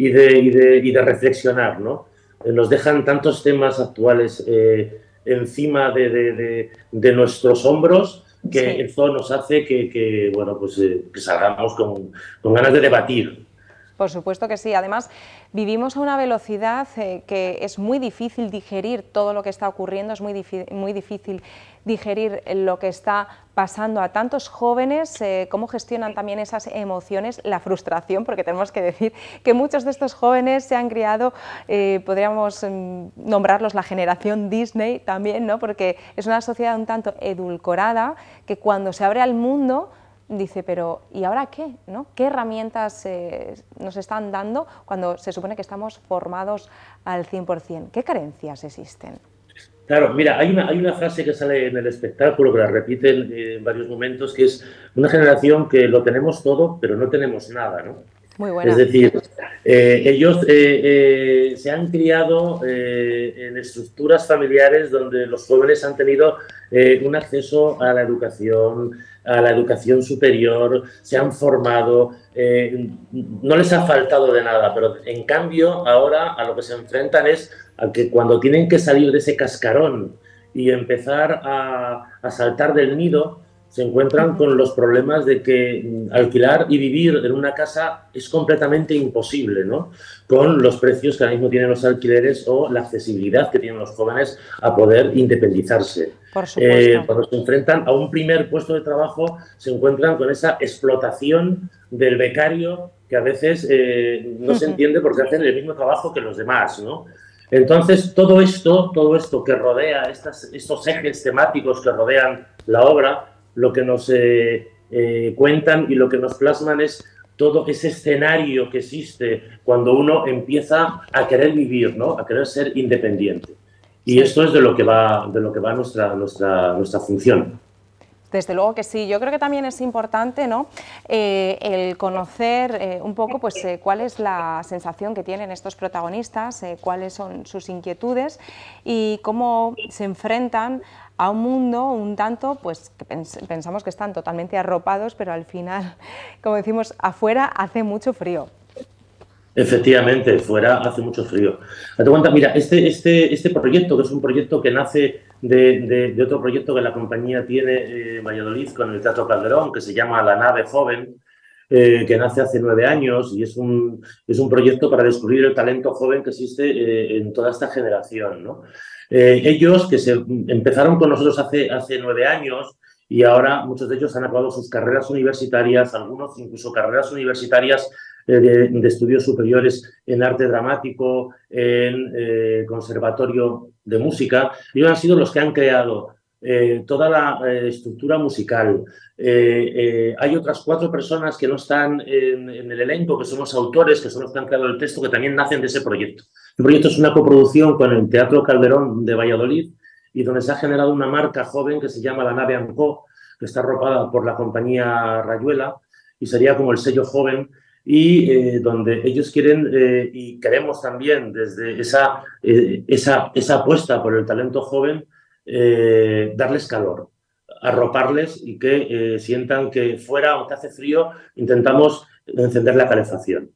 y de reflexionar, ¿no? Nos dejan tantos temas actuales encima de nuestros hombros, que Sí. eso nos hace bueno, pues, que salgamos con ganas de debatir. Por supuesto que sí. Además, vivimos a una velocidad que es muy difícil digerir todo lo que está ocurriendo, es muy difícil digerir lo que está pasando a tantos jóvenes, cómo gestionan también esas emociones, la frustración, porque tenemos que decir que muchos de estos jóvenes se han criado, podríamos nombrarlos la generación Disney también, ¿no? Porque es una sociedad un tanto edulcorada que cuando se abre al mundo dice, pero ¿y ahora qué? ¿No? ¿Qué herramientas nos están dando cuando se supone que estamos formados al 100%? ¿Qué carencias existen? Claro, mira, hay una frase que sale en el espectáculo, que la repiten en varios momentos, que es una generación que lo tenemos todo, pero no tenemos nada, ¿no? Muy buena. Es decir, ellos se han criado en estructuras familiares donde los jóvenes han tenido un acceso a la educación superior, se han formado, no les ha faltado de nada, pero en cambio ahora a lo que se enfrentan es a que cuando tienen que salir de ese cascarón y empezar a saltar del nido, se encuentran con los problemas de que alquilar y vivir en una casa es completamente imposible, ¿no? Con los precios que ahora mismo tienen los alquileres o la accesibilidad que tienen los jóvenes a poder independizarse. Por supuesto. Cuando se enfrentan a un primer puesto de trabajo, se encuentran con esa explotación del becario que a veces no se entiende porque hacen el mismo trabajo que los demás, ¿no? Entonces, todo esto que rodea, estos ejes temáticos que rodean la obra, lo que nos cuentan y lo que nos plasman es todo ese escenario que existe cuando uno empieza a querer vivir, ¿no? A querer ser independiente. Y sí, esto es de lo que va nuestra función. Desde luego que sí. Yo creo que también es importante, ¿no? El conocer un poco pues, cuál es la sensación que tienen estos protagonistas, cuáles son sus inquietudes y cómo se enfrentan a un mundo un tanto, pues que pensamos que están totalmente arropados, pero al final, como decimos, afuera hace mucho frío. Efectivamente, fuera hace mucho frío. Date cuenta, mira, este proyecto, que es un proyecto que nace de otro proyecto que la compañía tiene en Valladolid con el Teatro Calderón, que se llama La Nave Joven, que nace hace 9 años y es un proyecto para descubrir el talento joven que existe en toda esta generación, ¿no? Ellos que empezaron con nosotros hace 9 años y ahora muchos de ellos han acabado sus carreras universitarias, algunos incluso carreras universitarias de estudios superiores en arte dramático, en conservatorio de música. Ellos han sido los que han creado toda la estructura musical. Hay otras 4 personas que no están en el elenco, que son los autores, que son los que han creado el texto, que también nacen de ese proyecto. El proyecto es una coproducción con el Teatro Calderón de Valladolid y donde se ha generado una marca joven que se llama La Nave &Co, que está arropada por la compañía Rayuela y sería como el sello joven y donde ellos quieren y queremos también desde esa apuesta por el talento joven darles calor, arroparles y que sientan que fuera, aunque hace frío, intentamos encender la calefacción.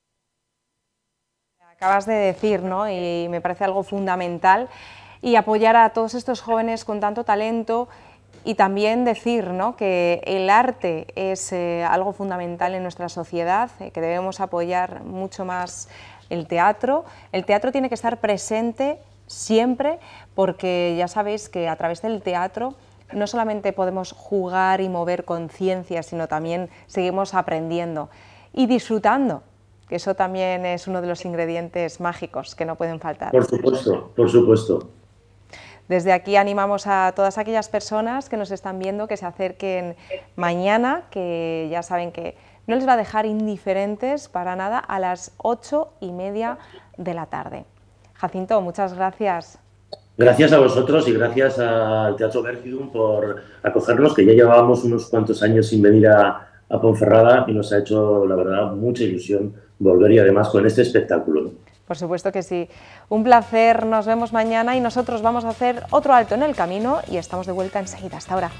Acabas de decir, ¿no? Y me parece algo fundamental, y apoyar a todos estos jóvenes con tanto talento y también decir, ¿no? Que el arte es algo fundamental en nuestra sociedad, que debemos apoyar mucho más el teatro. El teatro tiene que estar presente siempre porque ya sabéis que a través del teatro no solamente podemos jugar y mover conciencia, sino también seguimos aprendiendo y disfrutando, que eso también es uno de los ingredientes mágicos que no pueden faltar. Por supuesto, por supuesto. Desde aquí animamos a todas aquellas personas que nos están viendo que se acerquen mañana, que ya saben que no les va a dejar indiferentes para nada, a las 8:30 de la tarde. Jacinto, muchas gracias. Gracias a vosotros y gracias al Teatro Vergidum por acogernos, que ya llevábamos unos cuantos años sin venir a Ponferrada y nos ha hecho, la verdad, mucha ilusión volver y además con este espectáculo. Por supuesto que sí. Un placer, nos vemos mañana y nosotros vamos a hacer otro alto en el camino y estamos de vuelta enseguida. Hasta ahora.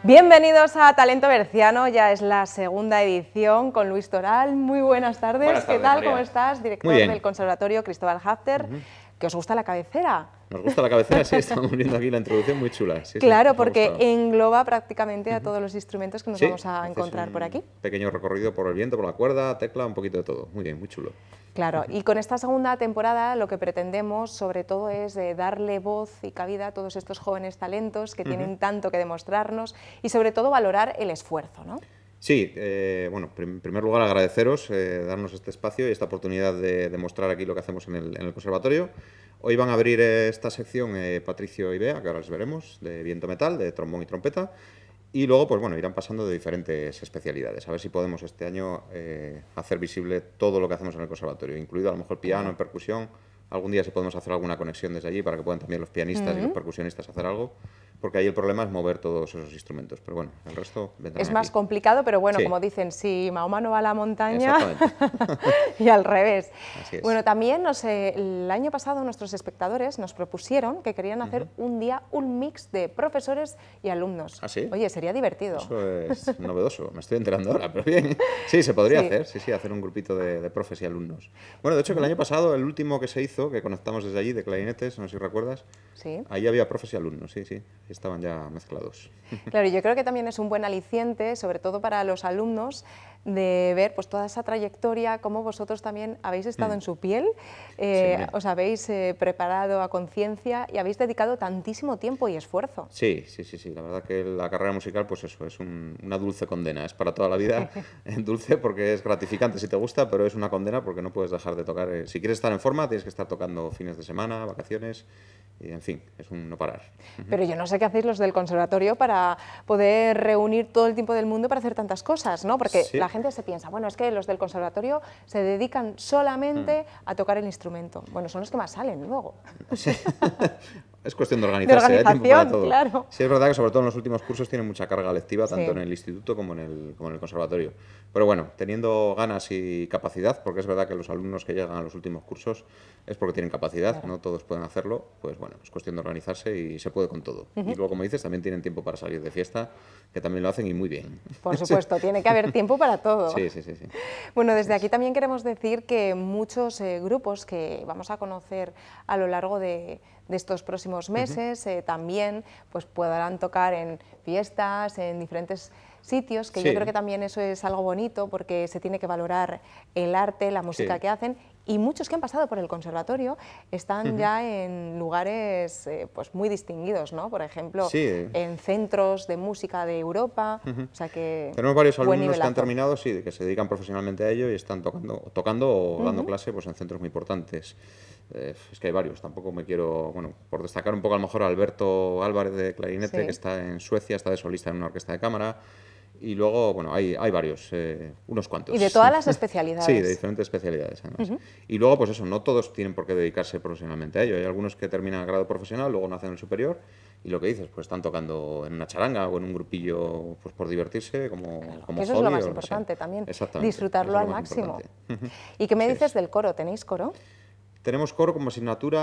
Bienvenidos a Talento Berciano, ya es la segunda edición con Luis Toral. Muy buenas tardes. Buenas tardes, ¿Qué tal? María. ¿Cómo estás? Director del Conservatorio Cristóbal Hafter. ¿Que os gusta la cabecera? Nos gusta la cabecera, sí, estamos viendo aquí la introducción muy chula. Sí, claro, sí, porque engloba prácticamente a todos los instrumentos que nos vamos a encontrar por aquí. Pequeño recorrido por el viento, por la cuerda, tecla, un poquito de todo. Muy bien, muy chulo. Claro, y con esta segunda temporada lo que pretendemos sobre todo es darle voz y cabida a todos estos jóvenes talentos que tienen tanto que demostrarnos y sobre todo valorar el esfuerzo, ¿no? Sí, bueno, en primer lugar agradeceros darnos este espacio y esta oportunidad de mostrar aquí lo que hacemos en el conservatorio. Hoy van a abrir esta sección Patricio y Bea, que ahora les veremos, de viento metal, de trombón y trompeta. Y luego, pues bueno, irán pasando de diferentes especialidades. A ver si podemos este año hacer visible todo lo que hacemos en el conservatorio, incluido a lo mejor piano, percusión. Algún día si podemos hacer alguna conexión desde allí para que puedan también los pianistas y los percusionistas hacer algo, porque ahí el problema es mover todos esos instrumentos. Pero bueno, el resto vendrán Es más aquí. complicado, pero bueno, Sí. como dicen, si Mahoma no va a la montaña, Exactamente. y al revés. Así es. Bueno, también el año pasado nuestros espectadores nos propusieron que querían hacer un día un mix de profesores y alumnos. ¿Ah, sí? Oye, sería divertido. Eso es novedoso, me estoy enterando ahora, pero bien. Sí, se podría Sí. hacer, sí, hacer un grupito de profes y alumnos. Bueno, de hecho que el año pasado, el último que se hizo, que conectamos desde allí, de clarinetes, no sé si recuerdas, Sí. ahí había profes y alumnos, sí, estaban ya mezclados. Claro, yo creo que también es un buen aliciente, sobre todo para los alumnos, de ver pues toda esa trayectoria, cómo vosotros también habéis estado en su piel, hombre. os habéis preparado a conciencia y habéis dedicado tantísimo tiempo y esfuerzo. Sí, la verdad que la carrera musical, pues eso, es una dulce condena, es para toda la vida, dulce porque es gratificante si te gusta, pero es una condena porque no puedes dejar de tocar. Si quieres estar en forma, tienes que estar tocando fines de semana, vacaciones, y en fin, es un no parar. Pero yo no sé qué hacéis los del conservatorio para poder reunir todo el tiempo del mundo para hacer tantas cosas, ¿no? Porque Sí. la gente se piensa, bueno, es que los del conservatorio se dedican solamente a tocar el instrumento. Bueno, son los que más salen luego. Sí. Es cuestión de organizarse, hay tiempo para organización, todo. claro. Sí, es verdad que sobre todo en los últimos cursos tienen mucha carga lectiva, tanto Sí. en el instituto como en el conservatorio. Pero bueno, teniendo ganas y capacidad, porque es verdad que los alumnos que llegan a los últimos cursos es porque tienen capacidad, no todos pueden hacerlo, pues bueno, es cuestión de organizarse y se puede con todo. Y luego, como dices, también tienen tiempo para salir de fiesta, que también lo hacen y muy bien. Por supuesto, tiene que haber tiempo para todo. Sí. Bueno, desde aquí también queremos decir que muchos grupos que vamos a conocer a lo largo de estos próximos meses también pues podrán tocar en fiestas, en diferentes sitios, que yo Sí. creo que también eso es algo bonito porque se tiene que valorar el arte, la música Sí. que hacen, y muchos que han pasado por el conservatorio están ya en lugares pues muy distinguidos, ¿no? Por ejemplo, Sí. en centros de música de Europa, o sea que Tenemos varios buen alumnos que han nivelazo. terminado, sí, que se dedican profesionalmente a ello y están tocando o dando clase pues, en centros muy importantes. Es que hay varios, tampoco me quiero, bueno, por destacar un poco a lo mejor a Alberto Álvarez de clarinete, Sí. que está en Suecia, está de solista en una orquesta de cámara, y luego, bueno, hay varios, unos cuantos. Y de todas las especialidades. Sí, de diferentes especialidades además. Y luego, pues eso, no todos tienen por qué dedicarse profesionalmente a ello. Hay algunos que terminan el grado profesional, luego no hacen el superior, y lo que dices, pues están tocando en una charanga o en un grupillo pues por divertirse, como Que eso es hobby lo o más que sea. importante también, Exactamente, disfrutarlo eso es al lo más máximo. importante. ¿Y qué me Así dices es. del coro? ¿Tenéis coro? Tenemos coro como asignatura,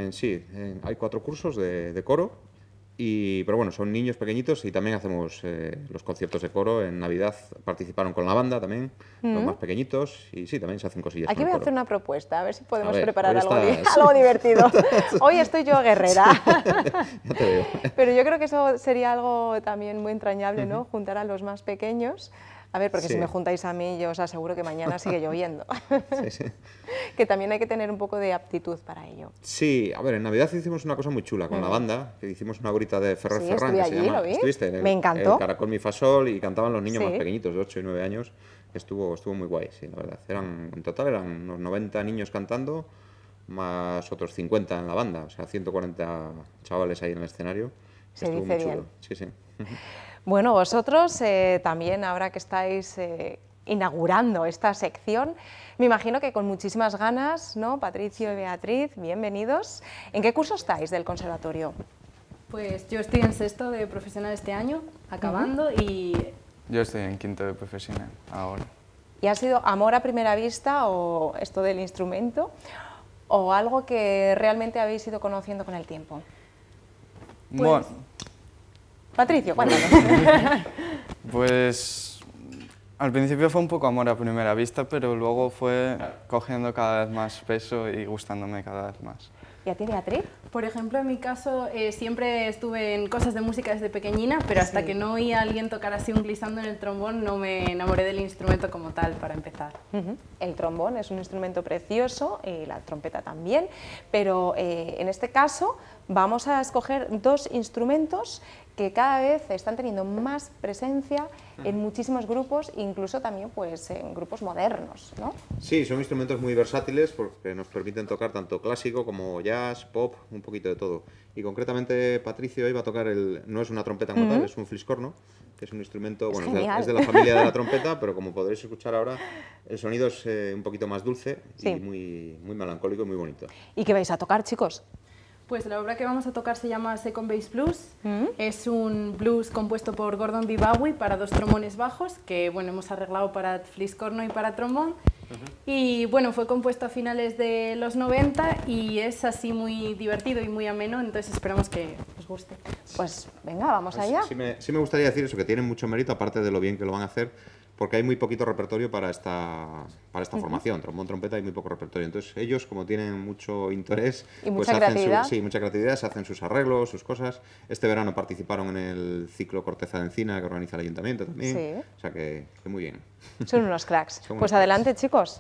hay 4 cursos de coro, pero bueno, son niños pequeñitos y también hacemos los conciertos de coro. En Navidad participaron con la banda también, los más pequeñitos, y sí, también se hacen cosillas Aquí con voy el a coro. hacer una propuesta, a ver si podemos A ver, preparar hoy algo, estás- algo divertido. Hoy estoy yo guerrera. Ya te veo. Pero yo creo que eso sería algo también muy entrañable, ¿no? Juntar a los más pequeños. A ver, porque si Sí. me juntáis a mí, yo os aseguro que mañana sigue lloviendo. Sí. Que también hay que tener un poco de aptitud para ello. Sí, a ver, en Navidad hicimos una cosa muy chula con la banda, que hicimos una gorita de Ferrer Sí, Ferran, estuve que se allí, llama. lo vi. ¿Estuviste? En Me encantó. el Caracol Mi Fa Sol, y cantaban los niños Sí. más pequeñitos, de 8 y 9 años. Estuvo muy guay, sí, la verdad. En total eran unos 90 niños cantando, más otros 50 en la banda, o sea, 140 chavales ahí en el escenario. Se Estuvo dice muy chulo. bien. Sí. Bueno, vosotros también, ahora que estáis inaugurando esta sección, me imagino que con muchísimas ganas, ¿no? Patricio y Beatriz, bienvenidos. ¿En qué curso estáis del conservatorio? Pues yo estoy en sexto de profesional este año, acabando, y Yo estoy en quinto de profesional ahora. ¿Y ha sido amor a primera vista o esto del instrumento o algo que realmente habéis ido conociendo con el tiempo? Bueno, Patricio, cuéntanos. Pues al principio fue un poco amor a primera vista, pero luego fue cogiendo cada vez más peso y gustándome cada vez más. ¿Y a ti, Beatriz? Por ejemplo, en mi caso, siempre estuve en cosas de música desde pequeñina, pero hasta que no oí a alguien tocar así un glissando en el trombón, no me enamoré del instrumento como tal, para empezar. El trombón es un instrumento precioso, y la trompeta también, pero en este caso vamos a escoger dos instrumentos que cada vez están teniendo más presencia en muchísimos grupos, incluso también pues, en grupos modernos, ¿no? Sí, son instrumentos muy versátiles porque nos permiten tocar tanto clásico como jazz, pop, un poquito de todo. Y concretamente Patricio hoy va a tocar, no es una trompeta como tal, es un fliscorno, que es un instrumento, bueno, es de la familia de la trompeta, pero como podréis escuchar ahora, el sonido es un poquito más dulce y muy melancólico y muy bonito. ¿Y qué vais a tocar, chicos? Pues la obra que vamos a tocar se llama Second Bass Blues. Es un blues compuesto por Gordon B. Bowie para dos trombones bajos, que bueno, hemos arreglado para fliscorno y para trombón. Y bueno, fue compuesto a finales de los 90 y es así muy divertido y muy ameno, entonces esperamos que os guste. Pues venga, vamos allá. Sí me gustaría decir eso, que tienen mucho mérito, aparte de lo bien que lo van a hacer, porque hay muy poquito repertorio para esta formación, trombón, trompeta, hay muy poco repertorio. Entonces ellos, como tienen mucho interés, y pues mucha creatividad. mucha creatividad, se hacen sus arreglos, sus cosas. Este verano participaron en el ciclo Corteza de Encina que organiza el Ayuntamiento también. Sí. O sea que muy bien. Son unos cracks. Son unos pues cracks. Adelante, chicos.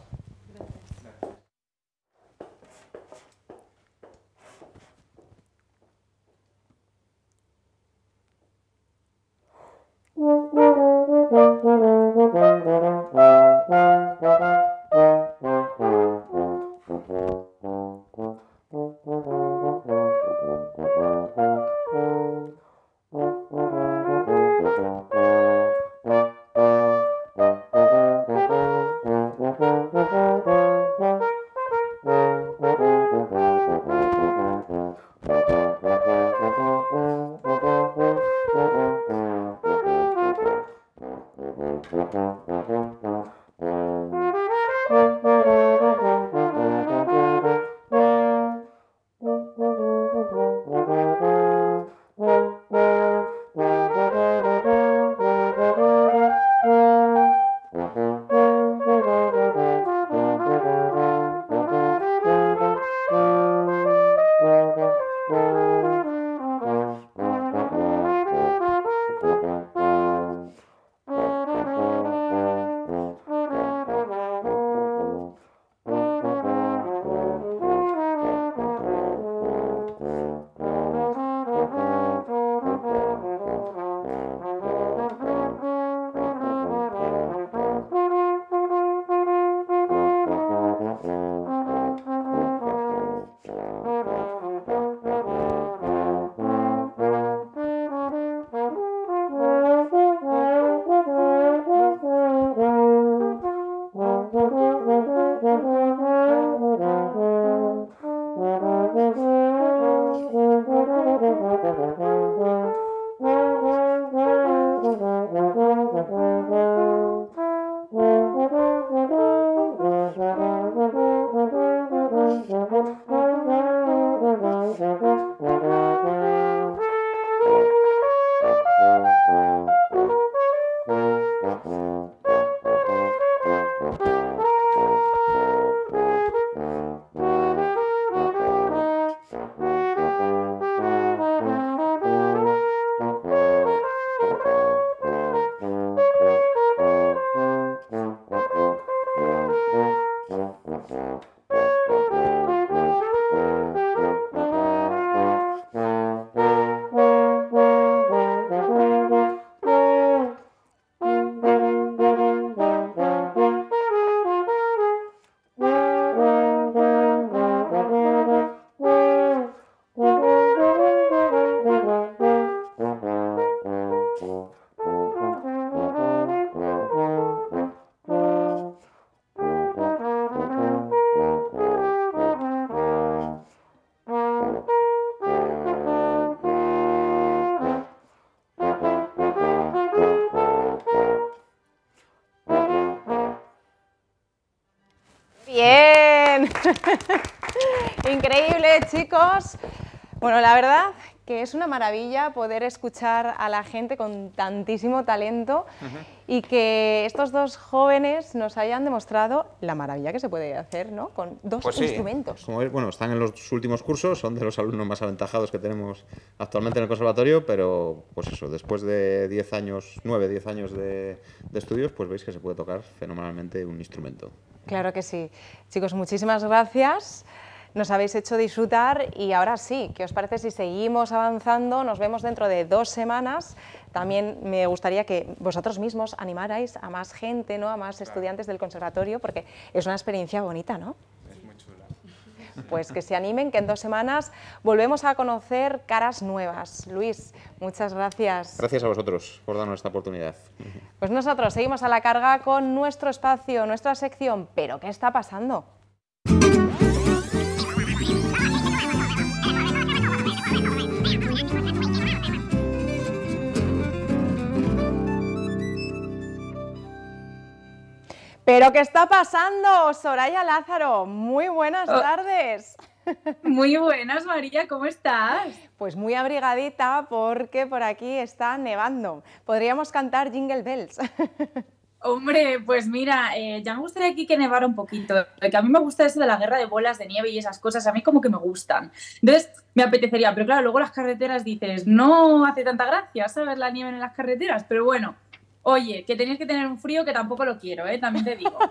Bien, increíble, chicos. Bueno, la verdad que es una maravilla poder escuchar a la gente con tantísimo talento y que estos dos jóvenes nos hayan demostrado la maravilla que se puede hacer, ¿no? Con dos instrumentos. Como bueno, están en los últimos cursos, son de los alumnos más aventajados que tenemos actualmente en el conservatorio, pero pues eso, después de 10 años, 9-10 años de estudios, pues veis que se puede tocar fenomenalmente un instrumento. Claro que sí. Chicos, muchísimas gracias. Nos habéis hecho disfrutar y ahora sí, ¿qué os parece si seguimos avanzando? Nos vemos dentro de 2 semanas. También me gustaría que vosotros mismos animarais a más gente, ¿no? A más estudiantes del conservatorio, porque es una experiencia bonita, ¿no? Es muy chula. Pues que se animen, que en 2 semanas volvemos a conocer caras nuevas. Luis, muchas gracias. Gracias a vosotros por darnos esta oportunidad. Pues nosotros seguimos a la carga con nuestro espacio, nuestra sección. ¿Pero qué está pasando? ¿Pero qué está pasando? Soraya Lázaro, muy buenas tardes. Muy buenas, María, ¿cómo estás? Pues muy abrigadita porque por aquí está nevando. Podríamos cantar Jingle Bells. Hombre, pues mira, ya me gustaría aquí que nevara un poquito, porque a mí me gusta eso de la guerra de bolas de nieve y esas cosas, a mí como que me gustan. Entonces, me apetecería, pero claro, luego las carreteras dices, no hace tanta gracia, ¿sabes? La nieve en las carreteras, pero bueno, oye, que tenéis que tener un frío que tampoco lo quiero, también te digo.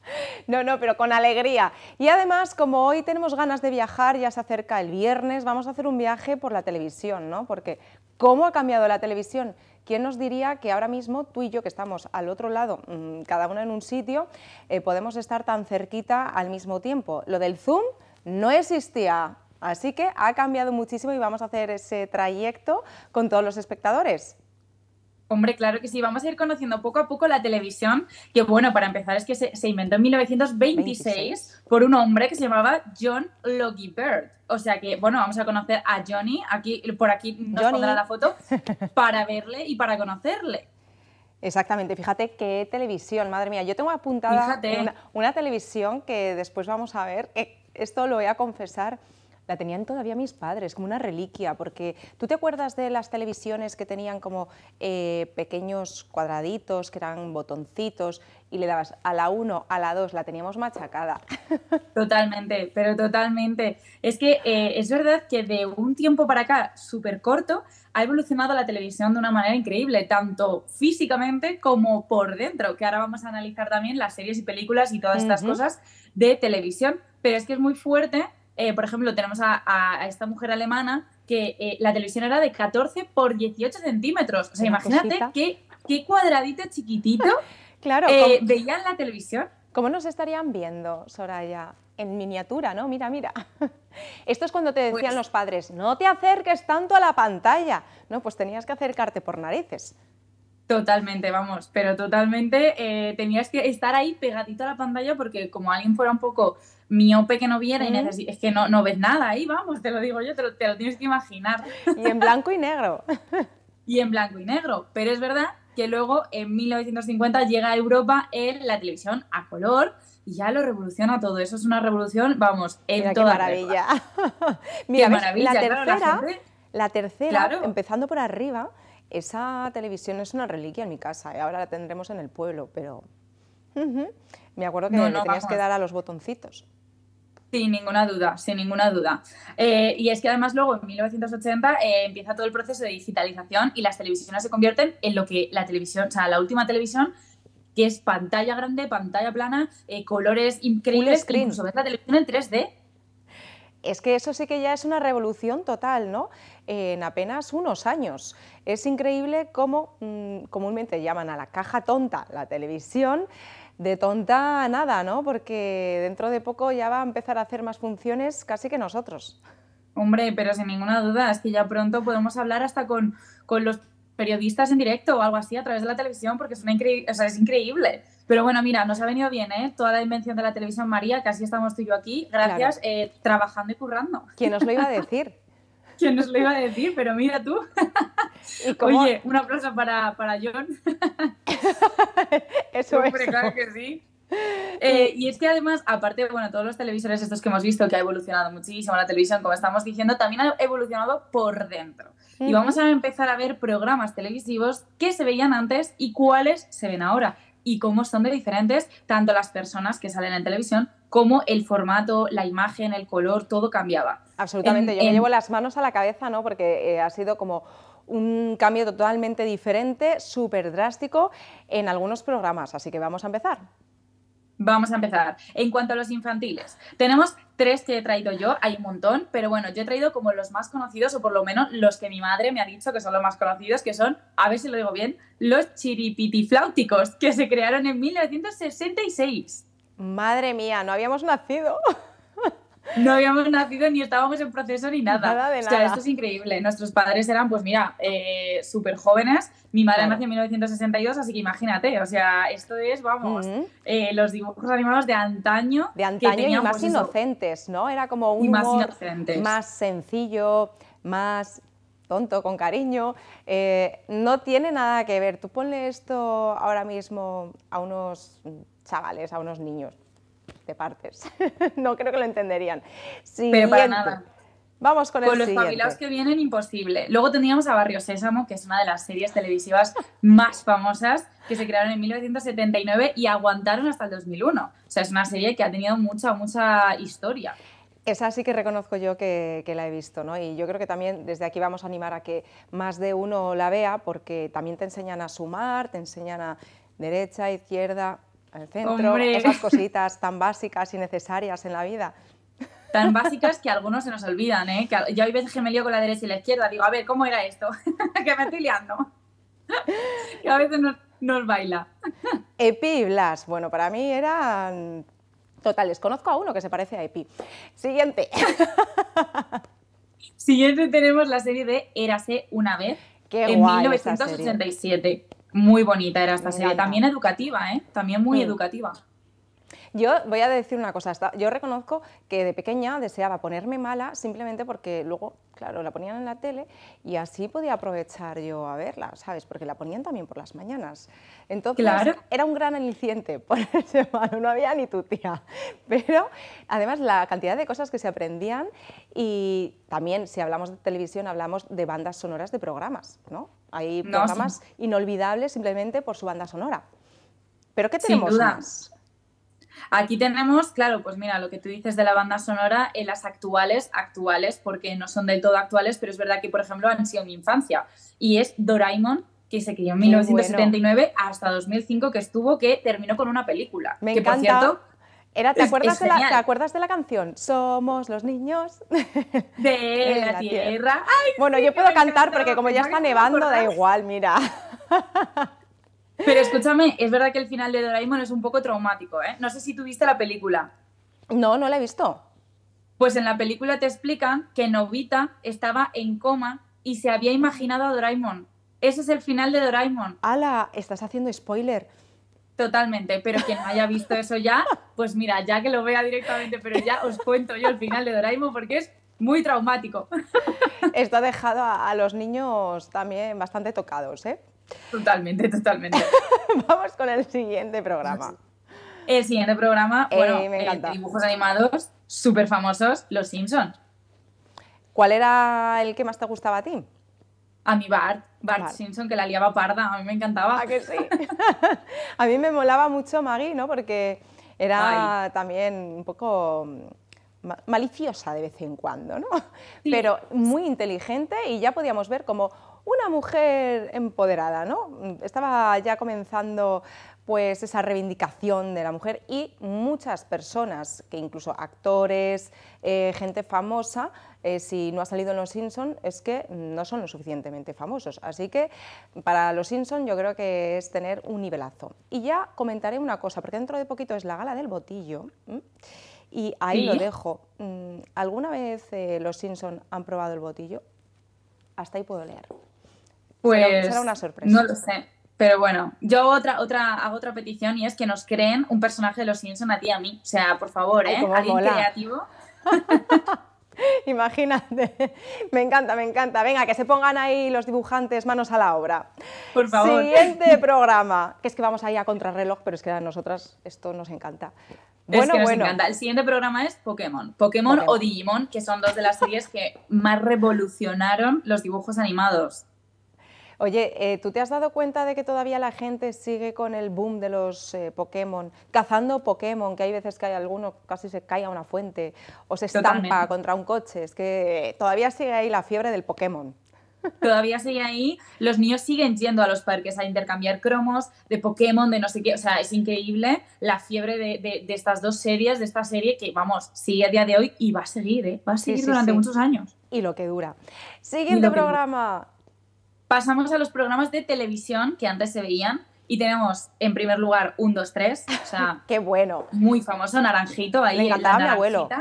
No, pero con alegría. Y además, como hoy tenemos ganas de viajar, ya se acerca el viernes, vamos a hacer un viaje por la televisión, ¿no? Porque ¿cómo ha cambiado la televisión? ¿Quién nos diría que ahora mismo tú y yo, que estamos al otro lado, cada uno en un sitio, podemos estar tan cerquita al mismo tiempo? Lo del Zoom no existía, así que ha cambiado muchísimo y vamos a hacer ese trayecto con todos los espectadores. Hombre, claro que sí, vamos a ir conociendo poco a poco la televisión, que bueno, para empezar es que se inventó en 1926 por un hombre que se llamaba John Logie Baird. O sea que, bueno, vamos a conocer a Johnny, por aquí nos pondrá la foto, para verle y para conocerle. Exactamente, fíjate qué televisión, madre mía, yo tengo apuntada una televisión que después vamos a ver, esto lo voy a confesar, la tenían todavía mis padres, como una reliquia, porque ¿tú te acuerdas de las televisiones que tenían como pequeños cuadraditos, que eran botoncitos, y le dabas a la 1, a la 2, la teníamos machacada? Totalmente, pero totalmente. Es que es verdad que de un tiempo para acá, súper corto, ha evolucionado la televisión de una manera increíble, tanto físicamente como por dentro, que ahora vamos a analizar también las series y películas y todas estas cosas de televisión, pero es que es muy fuerte. Por ejemplo, tenemos a esta mujer alemana que la televisión era de 14 por 18 centímetros. O sea, imagínate qué cuadradito chiquitito claro, veían la televisión. ¿Cómo nos estarían viendo, Soraya? En miniatura, ¿no? Mira, mira. Esto es cuando te decían los padres, no te acerques tanto a la pantalla. No, pues tenías que acercarte por narices. Totalmente, vamos, pero totalmente tenías que estar ahí pegadito a la pantalla porque como alguien fuera un poco miope que no viera y es que no ves nada ahí, vamos, te lo digo yo, te lo tienes que imaginar. Y en blanco y negro. Y en blanco y negro, pero es verdad que luego en 1950 llega a Europa la televisión a color y ya lo revoluciona todo. Eso es una revolución, vamos, en toda qué maravilla. Mira, qué maravilla, la tercera, claro, empezando por arriba, esa televisión es una reliquia en mi casa, ahora la tendremos en el pueblo, pero me acuerdo que le tenías que dar a los botoncitos. Sin ninguna duda, sin ninguna duda. Y es que además luego en 1980 empieza todo el proceso de digitalización y las televisiones se convierten en lo que la televisión, o sea, la última televisión, que es pantalla grande, pantalla plana, colores increíbles, incluso ves la televisión en 3D. Es que eso sí que ya es una revolución total, ¿no? En apenas unos años. Es increíble cómo comúnmente llaman a la caja tonta la televisión, de tonta a nada, ¿no? Porque dentro de poco ya va a empezar a hacer más funciones casi que nosotros. Hombre, pero sin ninguna duda, es que ya pronto podemos hablar hasta con los periodistas en directo o algo así a través de la televisión porque es increíble. Pero bueno, mira, nos ha venido bien, toda la invención de la televisión, María, que así estamos tú y yo aquí, gracias, claro, trabajando y currando. ¿Quién nos lo iba a decir? ¿Quién nos lo iba a decir? Pero mira tú. Oye, un aplauso para John. Eso hombre, es. claro que sí. Y es que además, aparte, bueno, todos los televisores estos que hemos visto, que ha evolucionado muchísimo la televisión, como estamos diciendo, también ha evolucionado por dentro. Y vamos a empezar a ver programas televisivos que se veían antes y cuáles se ven ahora. Y cómo son de diferentes tanto las personas que salen en televisión como el formato, la imagen, el color, todo cambiaba. Absolutamente, yo me llevo las manos a la cabeza, ¿no? Porque ha sido como un cambio totalmente diferente, súper drástico en algunos programas, así que vamos a empezar. Vamos a empezar. En cuanto a los infantiles, tenemos 3 que he traído yo, hay un montón, pero bueno, yo he traído como los más conocidos, o por lo menos los que mi madre me ha dicho que son los más conocidos, que son, a ver si lo digo bien, los chiripitifláuticos, que se crearon en 1966. Madre mía, no habíamos nacido. No habíamos nacido ni estábamos en proceso ni nada. Nada de o sea, nada. esto es increíble. Nuestros padres eran, pues mira, súper jóvenes. Mi madre nació en 1962, así que imagínate. O sea, esto es, vamos, los dibujos animados de antaño. De antaño que tenían, y más pues, inocentes, ¿no? Era como un humor más sencillo, más tonto, con cariño. No tiene nada que ver. Tú ponle esto ahora mismo a unos chavales, a unos niños. De partes. No creo que lo entenderían. Siguiente. Pero para nada. Vamos con el los siguiente. Espabilados que vienen, imposible. Luego tendríamos a Barrio Sésamo, que es una de las series televisivas más famosas, que se crearon en 1979 y aguantaron hasta el 2001. O sea, es una serie que ha tenido mucha historia. Esa sí que reconozco yo que la he visto, ¿no? Y yo creo que también desde aquí vamos a animar a que más de uno la vea, porque también te enseñan a sumar, te enseñan a derecha, izquierda, al centro, ¡Hombre! Esas cositas tan básicas y necesarias en la vida. Tan básicas que a algunos se nos olvidan, ¿eh? Que yo hay veces que me lío con la derecha y la izquierda, digo, a ver, ¿cómo era esto? Que me estoy liando. Que a veces nos baila. Epi y Blas, bueno, para mí eran totales. Conozco a uno que se parece a Epi. Siguiente. Siguiente tenemos la serie de Érase una vez, Qué en guay 1987. Muy bonita era esta serie, también educativa, ¿eh? También muy educativa. Yo voy a decir una cosa, yo reconozco que de pequeña deseaba ponerme mala simplemente porque luego, claro, la ponían en la tele y así podía aprovechar yo a verla, ¿sabes? Porque la ponían también por las mañanas. Entonces, claro, era un gran aliciente ponerse malo, no había ni tu tía. Pero además la cantidad de cosas que se aprendían y también si hablamos de televisión hablamos de bandas sonoras de programas, ¿no? Hay programas inolvidables simplemente por su banda sonora. ¿Pero qué tenemos más? Aquí tenemos, claro, pues mira, lo que tú dices de la banda sonora en las actuales, porque no son del todo actuales, pero es verdad que, por ejemplo, han sido mi infancia. Y es Doraemon, que se creó en 1979 hasta 2005, que terminó con una película. Me que, encanta. Por cierto, ¿Te acuerdas de la canción? Somos los niños de la tierra. Ay, bueno, sí, yo puedo cantar porque como ya está nevando, da igual, mira. Pero escúchame, es verdad que el final de Doraemon es un poco traumático, ¿eh? No sé si tú viste la película. No, no la he visto. Pues en la película te explican que Nobita estaba en coma y se había imaginado a Doraemon. Ese es el final de Doraemon. ¡Hala! Estás haciendo spoiler. Totalmente, pero quien no haya visto eso ya, pues mira, ya que lo vea directamente, pero ya os cuento yo el final de Doraemon porque es muy traumático. Esto ha dejado a los niños también bastante tocados, ¿eh? Totalmente. Vamos con el siguiente programa. El siguiente programa, me encanta. Dibujos animados súper famosos, Los Simpsons. ¿Cuál era el que más te gustaba a ti? A mí Bart Simpson, que la liaba parda, a mí me encantaba. ¿A que sí? A mí me molaba mucho Maggie, ¿no? Porque era también un poco maliciosa de vez en cuando, ¿no? Sí. Pero muy inteligente y ya podíamos ver como una mujer empoderada, ¿no? Estaba ya comenzando pues esa reivindicación de la mujer y muchas personas, que incluso actores, gente famosa, si no ha salido en Los Simpsons es que no son lo suficientemente famosos. Así que para Los Simpsons yo creo que es tener un nivelazo. Y ya comentaré una cosa, porque dentro de poquito es la gala del botillo, y ahí lo dejo. ¿Alguna vez Los Simpsons han probado el botillo? Hasta ahí puedo leer. Pues será una sorpresa. No lo sé. Pero bueno, yo hago otra petición y es que nos creen un personaje de Los Simpsons a ti y a mí. O sea, por favor, Ay, alguien mola. creativo. Imagínate, me encanta, me encanta. Venga, que se pongan ahí los dibujantes manos a la obra. Por favor. Siguiente programa, que es que vamos ahí a contrarreloj, pero es que a nosotras esto nos encanta. Es que nos encanta. El siguiente programa es Pokémon. Pokémon o Digimon, que son dos de las series que más revolucionaron los dibujos animados. Oye, ¿tú te has dado cuenta de que todavía la gente sigue con el boom de los Pokémon, cazando Pokémon, que hay veces que hay alguno casi se cae a una fuente o se estampa contra un coche? Es que todavía sigue ahí la fiebre del Pokémon. Todavía sigue ahí, los niños siguen yendo a los parques a intercambiar cromos de Pokémon, de no sé qué, o sea, es increíble la fiebre de estas dos series, de esta serie que, vamos, sigue a día de hoy y va a seguir, ¿eh? Va a seguir durante muchos años. Y lo que dura. Siguiente programa. Pasamos a los programas de televisión que antes se veían y tenemos en primer lugar 1, 2, 3, o sea, qué bueno, muy famoso, Naranjito, ahí. Me encantaba mi abuelo.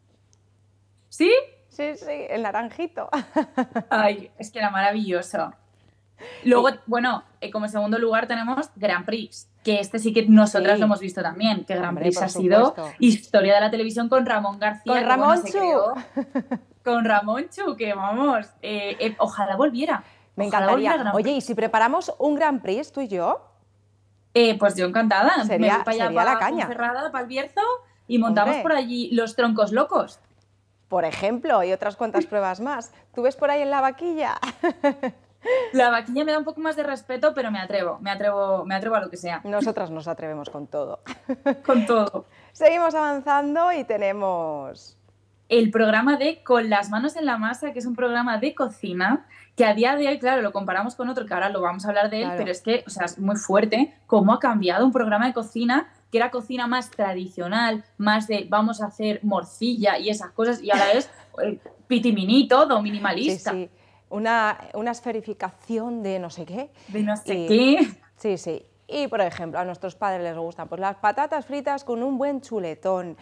¿Sí? Sí, sí, el Naranjito. Ay, es que era maravilloso. Luego, bueno, como segundo lugar tenemos Grand Prix, que este sí que nosotras lo hemos visto también, que Grand Prix ha sido historia de la televisión con Ramón García. Con Ramonchu. Con Ramonchu, que vamos, ojalá volviera. Me encantaría. Oye, ¿y si preparamos un Grand Prix, tú y yo? Pues yo encantada. Sería, me voy para allá, la caña. Ponferrada, para el Bierzo, y montamos por allí los troncos locos. Por ejemplo, y otras cuantas pruebas más. ¿Tú ves por ahí en la vaquilla? La vaquilla me da un poco más de respeto, pero me atrevo a lo que sea. Nosotras nos atrevemos con todo. Con todo. Seguimos avanzando y tenemos el programa de Con las manos en la masa, que es un programa de cocina, que a día de hoy, claro, lo comparamos con otro, que ahora lo vamos a hablar de él, pero es que, o sea, es muy fuerte cómo ha cambiado un programa de cocina, que era cocina más tradicional, más de vamos a hacer morcilla y esas cosas, y ahora es pitiminito, todo minimalista. Sí, sí. Una esferificación de no sé qué. De no sé qué. Sí, sí. Y, por ejemplo, a nuestros padres les gustan pues las patatas fritas con un buen chuletón,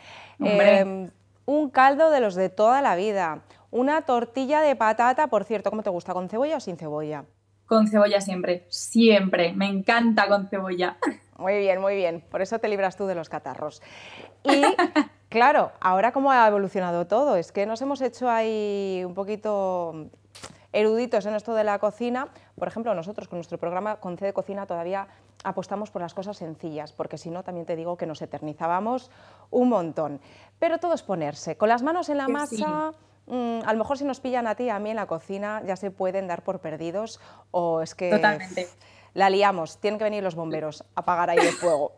un caldo de los de toda la vida, una tortilla de patata, por cierto, ¿cómo te gusta? ¿Con cebolla o sin cebolla? Con cebolla siempre, siempre. Me encanta con cebolla. Muy bien, muy bien. Por eso te libras tú de los catarros. Y, claro, ahora cómo ha evolucionado todo. Es que nos hemos hecho ahí un poquito eruditos en esto de la cocina. Por ejemplo, nosotros con nuestro programa con C de Cocina todavía apostamos por las cosas sencillas, porque si no, también te digo que nos eternizábamos un montón. Pero todo es ponerse. Con las manos en la masa, a lo mejor si nos pillan a ti y a mí en la cocina, ya se pueden dar por perdidos, o es que totalmente la liamos, tienen que venir los bomberos a apagar ahí el fuego.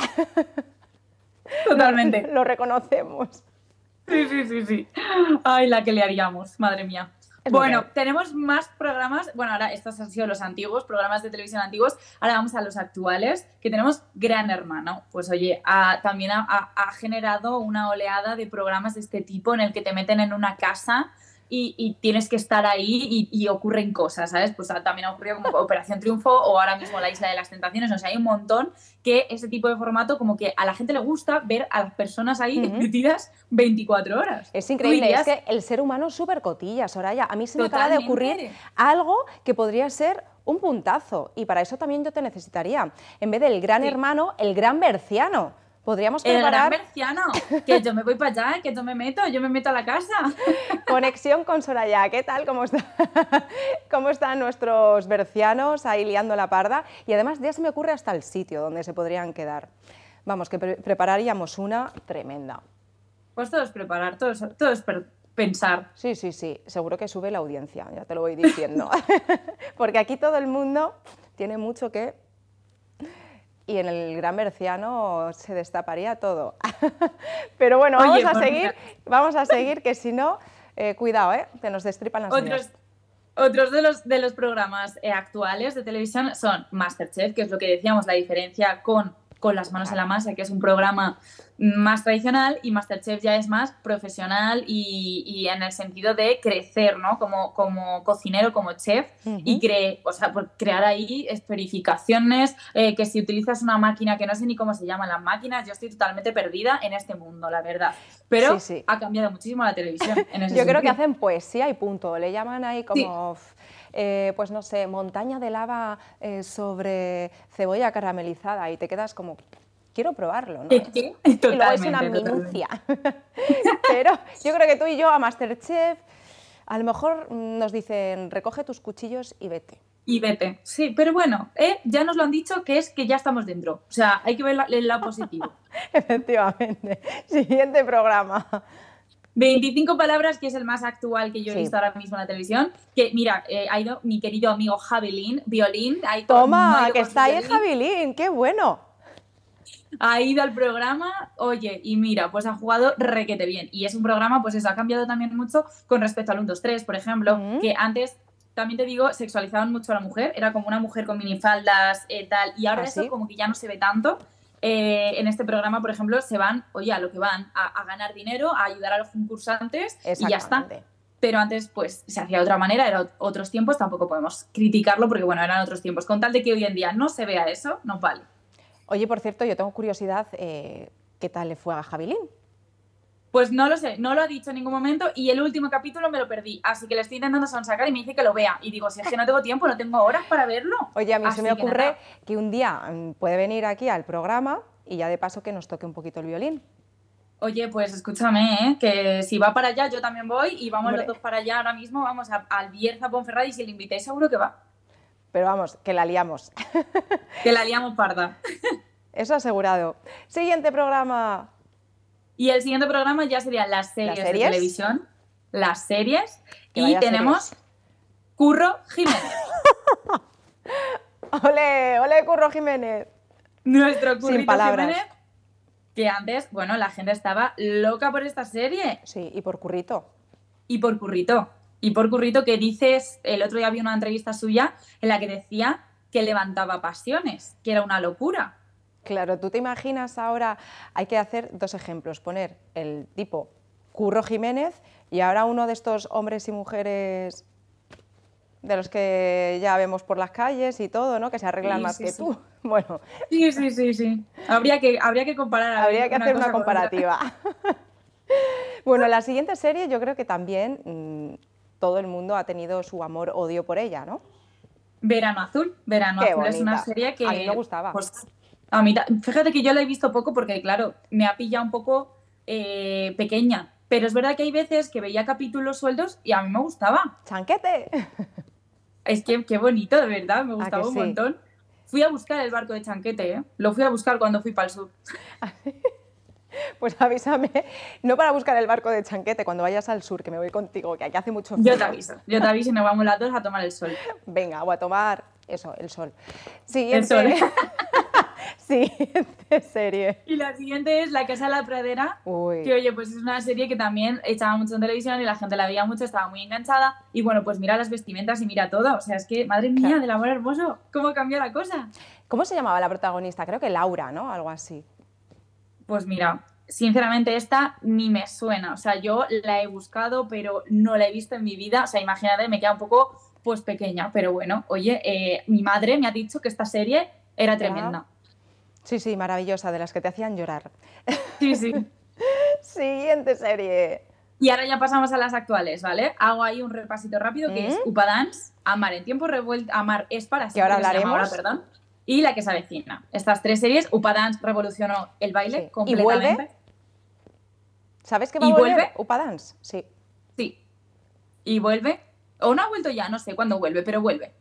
Totalmente. Lo reconocemos. Sí, sí, sí, sí. Ay, la que le haríamos, madre mía. Bueno, tenemos más programas. Bueno, ahora estos han sido los antiguos, programas de televisión antiguos. Ahora vamos a los actuales, que tenemos Gran Hermano. Pues oye, también ha generado una oleada de programas de este tipo en el que te meten en una casa y tienes que estar ahí y ocurren cosas, ¿sabes? Pues también ha ocurrido como Operación Triunfo o ahora mismo La Isla de las Tentaciones. O sea, hay un montón que ese tipo de formato como que a la gente le gusta ver a las personas ahí metidas 24 horas. Es increíble, es que el ser humano es súper cotilla, Soraya. A mí se me acaba de ocurrir algo que podría ser un puntazo y para eso también yo te necesitaría. En vez del Gran Hermano, el Gran Berciano. Podríamos preparar... El Gran Berciano, que yo me voy para allá, que yo me meto a la casa. Conexión con Soraya, ¿qué tal? ¿Cómo están nuestros bercianos ahí liando la parda? Y además ya se me ocurre hasta el sitio donde se podrían quedar. Vamos, que prepararíamos una tremenda. Pues todo es preparar, todo es pensar. Sí, sí, sí, seguro que sube la audiencia, ya te lo voy diciendo. Porque aquí todo el mundo tiene mucho que... Y en el Gran Berciano se destaparía todo. Pero bueno, vamos a seguir, que si no, cuidado, que nos destripan las uñas. Otros de los programas actuales de televisión son Masterchef, que es lo que decíamos, la diferencia con las manos en la masa, que es un programa más tradicional, y Masterchef ya es más profesional y en el sentido de crecer, ¿no? Como cocinero, como chef, y crear ahí esferificaciones, que si utilizas una máquina, que no sé ni cómo se llaman las máquinas, yo estoy totalmente perdida en este mundo, la verdad. Pero ha cambiado muchísimo la televisión en ese Yo creo que hacen poesía y punto, le llaman ahí como... Sí. Pues no sé, montaña de lava sobre cebolla caramelizada y te quedas como... quiero probarlo, ¿no? ¿Qué? Y luego es una Totalmente. minucia. Pero yo creo que tú y yo a MasterChef, a lo mejor nos dicen, recoge tus cuchillos y vete. Y vete. Sí, pero bueno, ya nos lo han dicho que es que ya estamos dentro. O sea, hay que ver el lado positivo. Efectivamente. Siguiente programa. 25 palabras, que es el más actual que yo he Sí. visto ahora mismo en la televisión. Que mira, ha ido mi querido amigo Javelin, violín. Ha ido- no ha Toma, ido que con su está ahí el violín, Javilín, qué bueno. ha ido al programa, oye, y mira, pues ha jugado requete bien. Y es un programa, pues eso, ha cambiado también mucho con respecto al 1, 2, 3, por ejemplo, que antes, también te digo, sexualizaban mucho a la mujer, era como una mujer con minifaldas, tal, y ahora ¿Ah, eso sí? como que ya no se ve tanto. En este programa, por ejemplo, se van, oye, a lo que van, a ganar dinero, a ayudar a los concursantes y ya está. Exactamente. Pero antes, pues, se hacía de otra manera, eran otros tiempos, tampoco podemos criticarlo porque, bueno, eran otros tiempos. Con tal de que hoy en día no se vea eso, no vale. Oye, por cierto, yo tengo curiosidad, ¿qué tal le fue a Javilín? Pues no lo sé, no lo ha dicho en ningún momento y el último capítulo me lo perdí, así que le estoy intentando sonsacar y me dice que lo vea. Y digo, si es que no tengo tiempo, no tengo horas para verlo. Oye, a mí se Así me que ocurre nada. que un día puede venir aquí al programa y ya de paso que nos toque un poquito el violín. Oye, pues escúchame, que si va para allá, yo también voy y vamos Hombre. los dos para allá ahora mismo, vamos al Bierzo, a Ponferrada y si le invitáis seguro que va. Pero vamos, que la liamos. Que la liamos parda. Eso asegurado. Siguiente programa. Y el siguiente programa ya serían las series, series? de televisión, las series, Que y vaya tenemos series. Curro Jiménez. ¡Ole, ole, Curro Jiménez! Nuestro Sin Currito palabras. Jiménez, que antes, bueno, la gente estaba loca por esta serie. Sí, y por Currito. Y por Currito. Y por Currito que dices, el otro día vi una entrevista suya en la que decía que levantaba pasiones, que era una locura. Claro, tú te imaginas ahora, hay que hacer dos ejemplos, poner el tipo Curro Jiménez y ahora uno de estos hombres y mujeres de los que ya vemos por las calles y todo, ¿no? Que se arreglan Sí, más sí, que sí. tú. Bueno, Sí. Habría que comparar. a habría ver, que hacer una cosa con otra. comparativa. Bueno, la siguiente serie yo creo que también todo el mundo ha tenido su amor-odio por ella, ¿no? Verano Azul. Verano Qué Azul es una bonita. serie que... A mí me gustaba. pues, a mí fíjate que yo la he visto poco porque, claro, me ha pillado un poco pequeña. Pero es verdad que hay veces que veía capítulos sueltos y a mí me gustaba. ¡Chanquete! Es que qué bonito, de verdad, me gustaba que un sí? montón. Fui a buscar el barco de Chanquete, ¿eh? Lo fui a buscar cuando fui para el sur. Pues avísame, no para buscar el barco de Chanquete, cuando vayas al sur, que me voy contigo, que aquí hace mucho frío. Yo te aviso y nos vamos las dos a tomar el sol. Venga, o a tomar eso, el sol. El Siguiente, sol. siguiente serie. Y la siguiente es La Casa de la Pradera, Uy. que oye, pues es una serie que también echaba mucho en televisión y la gente la veía mucho, estaba muy enganchada. Y bueno, pues mira las vestimentas y mira todo. O sea, es que, madre mía, Claro. del amor hermoso, ¿cómo cambió la cosa? ¿Cómo se llamaba la protagonista? Creo que Laura, ¿no? Algo así. Pues mira, sinceramente esta ni me suena. O sea, yo la he buscado, pero no la he visto en mi vida. O sea, imagínate, me queda un poco pues pequeña. Pero bueno, oye, mi madre me ha dicho que esta serie era tremenda. Sí, sí, maravillosa, de las que te hacían llorar. Sí, sí. Siguiente serie. Y ahora ya pasamos a las actuales, ¿vale? Hago ahí un repasito rápido que es Upadance, Amar en tiempo revuelto, Amar es para Que ahora siempre, que se llama hablaremos. ahora, perdón, y La que se avecina. Estas tres series, Upadance revolucionó el baile Sí. ¿Y completamente. vuelve? ¿Sabes que va a ¿Y volver? vuelve? Upadance, sí. Sí. Y vuelve, o no ha vuelto ya, no sé cuándo vuelve, pero vuelve.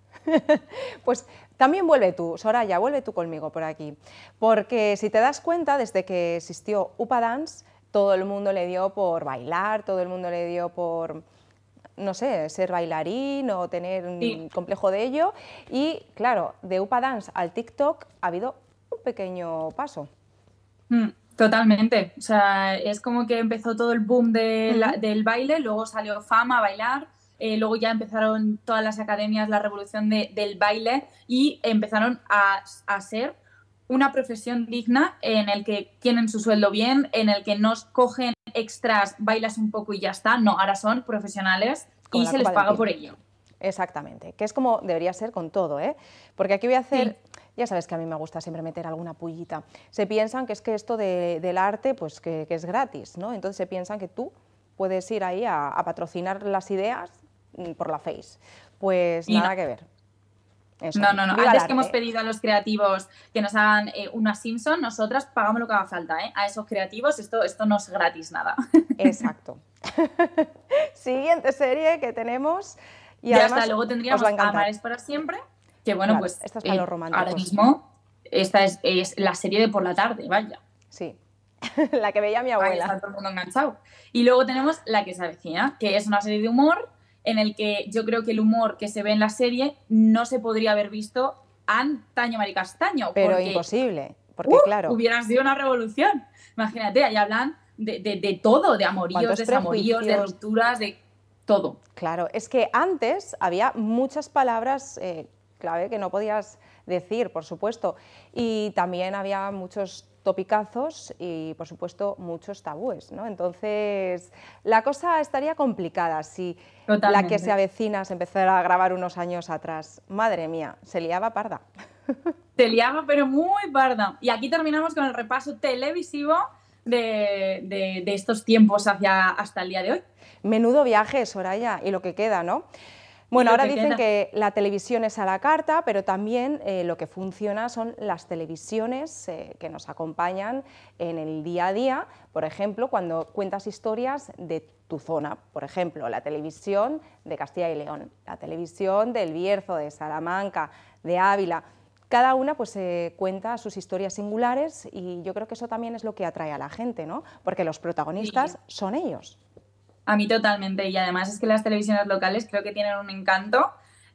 Pues también vuelve tú, Soraya, vuelve tú conmigo por aquí. Porque si te das cuenta, desde que existió Upadance, todo el mundo le dio por bailar, todo el mundo le dio por, no sé, ser bailarín o tener un Sí. complejo de ello. Y claro, de Upadance al TikTok ha habido un pequeño paso. Totalmente. O sea, es como que empezó todo el boom del baile, luego salió Fama a bailar, luego ya empezaron todas las academias, la revolución del baile y empezaron a ser una profesión digna en el que tienen su sueldo bien, en el que no cogen extras, bailas un poco y ya está. No, ahora son profesionales Como y la se les copa del paga pino. por ello. Exactamente, que es como debería ser con todo, ¿eh? Porque aquí voy a hacer, ya sabes que a mí me gusta siempre meter alguna pullita. Se piensan que es que esto del arte, pues que es gratis, ¿no? Entonces se piensan que tú puedes ir ahí a patrocinar las ideas por la Face. Pues Y nada no. que ver. Eso. No. Viva el Antes que hemos arte. pedido a los creativos que nos hagan una Simpson, nosotras pagamos lo que haga falta, ¿eh? A esos creativos esto no es gratis nada. Exacto. Siguiente serie que tenemos. Y ya además está, luego os tendríamos va a encantar. Amar es para siempre, que bueno, Claro, pues esta es para los románticos. ahora mismo esta es la serie de por la tarde, vaya. Sí, la que veía mi Ahí abuela. está todo el mundo enganchado. Y luego tenemos La que se avecina, que es una serie de humor en el que yo creo que el humor que se ve en la serie no se podría haber visto antaño maricastaño. Pero porque, imposible, porque claro, hubiera sido una revolución. Imagínate, ahí hablan de todo, de amoríos, ¿Cuántos desamoríos, de prejuicios? rupturas, de todo. claro, es que antes había muchas palabras clave que no podías decir, por supuesto, y también había muchos topicazos y, por supuesto, muchos tabúes, ¿no? Entonces, la cosa estaría complicada si La Totalmente. que se avecina se empezara a grabar unos años atrás. Madre mía, se liaba parda. Se liaba, pero muy parda. Y aquí terminamos con el repaso televisivo de estos tiempos hasta el día de hoy. Menudo viaje, Soraya, y lo que queda, ¿no? Bueno, lo ahora que dicen queda. que la televisión es a la carta, pero también lo que funciona son las televisiones que nos acompañan en el día a día. Por ejemplo, cuando cuentas historias de tu zona, por ejemplo, la televisión de Castilla y León, la televisión del Bierzo, de Salamanca, de Ávila. Cada una pues cuenta sus historias singulares y yo creo que eso también es lo que atrae a la gente, ¿no? Porque los protagonistas Sí. son ellos. A mí totalmente, y además es que las televisiones locales creo que tienen un encanto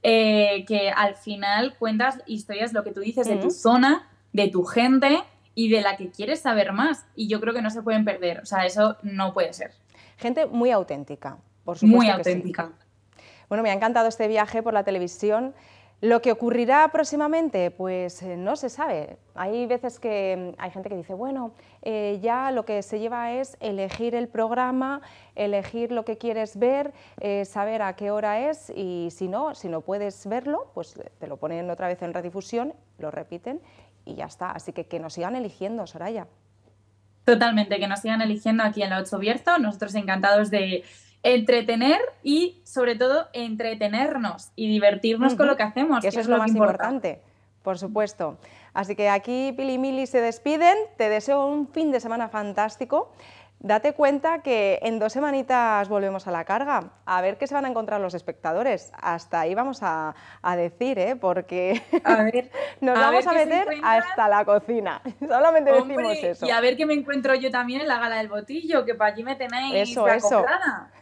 que al final cuentas historias, lo que tú dices, de tu zona, de tu gente y de la que quieres saber más, y yo creo que no se pueden perder, o sea, eso no puede ser. Gente muy auténtica, por supuesto Muy que auténtica. sí. Bueno, me ha encantado este viaje por la televisión. Lo que ocurrirá próximamente, pues no se sabe. Hay veces que hay gente que dice, bueno, ya lo que se lleva es elegir el programa, elegir lo que quieres ver, saber a qué hora es y si no puedes verlo, pues te lo ponen otra vez en redifusión, lo repiten y ya está. Así que nos sigan eligiendo, Soraya. Totalmente, que nos sigan eligiendo aquí en la 8 Bierzo, nosotros encantados de entretener y sobre todo entretenernos y divertirnos con lo que hacemos, Que eso es lo más importante, por supuesto. Así que aquí Pili y Mili se despiden, te deseo un fin de semana fantástico. Date cuenta que en 2 semanitas volvemos a la carga, a ver qué se van a encontrar los espectadores. Hasta ahí vamos a decir, porque A ver, nos vamos a qué se meter encuentran. hasta la cocina. Solamente Hombre, decimos eso. y a ver qué me encuentro yo también en la gala del botillo, que para allí me tenéis Eso. acoplada.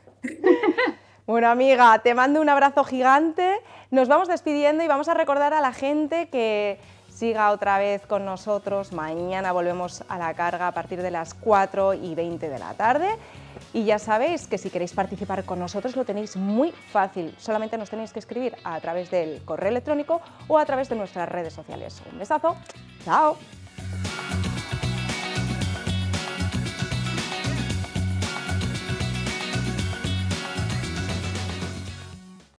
Bueno, amiga, te mando un abrazo gigante. Nos vamos despidiendo y vamos a recordar a la gente que siga otra vez con nosotros. Mañana volvemos a la carga a partir de las 4:20 de la tarde. Y ya sabéis que si queréis participar con nosotros lo tenéis muy fácil. Solamente nos tenéis que escribir a través del correo electrónico o a través de nuestras redes sociales. Un besazo. Chao.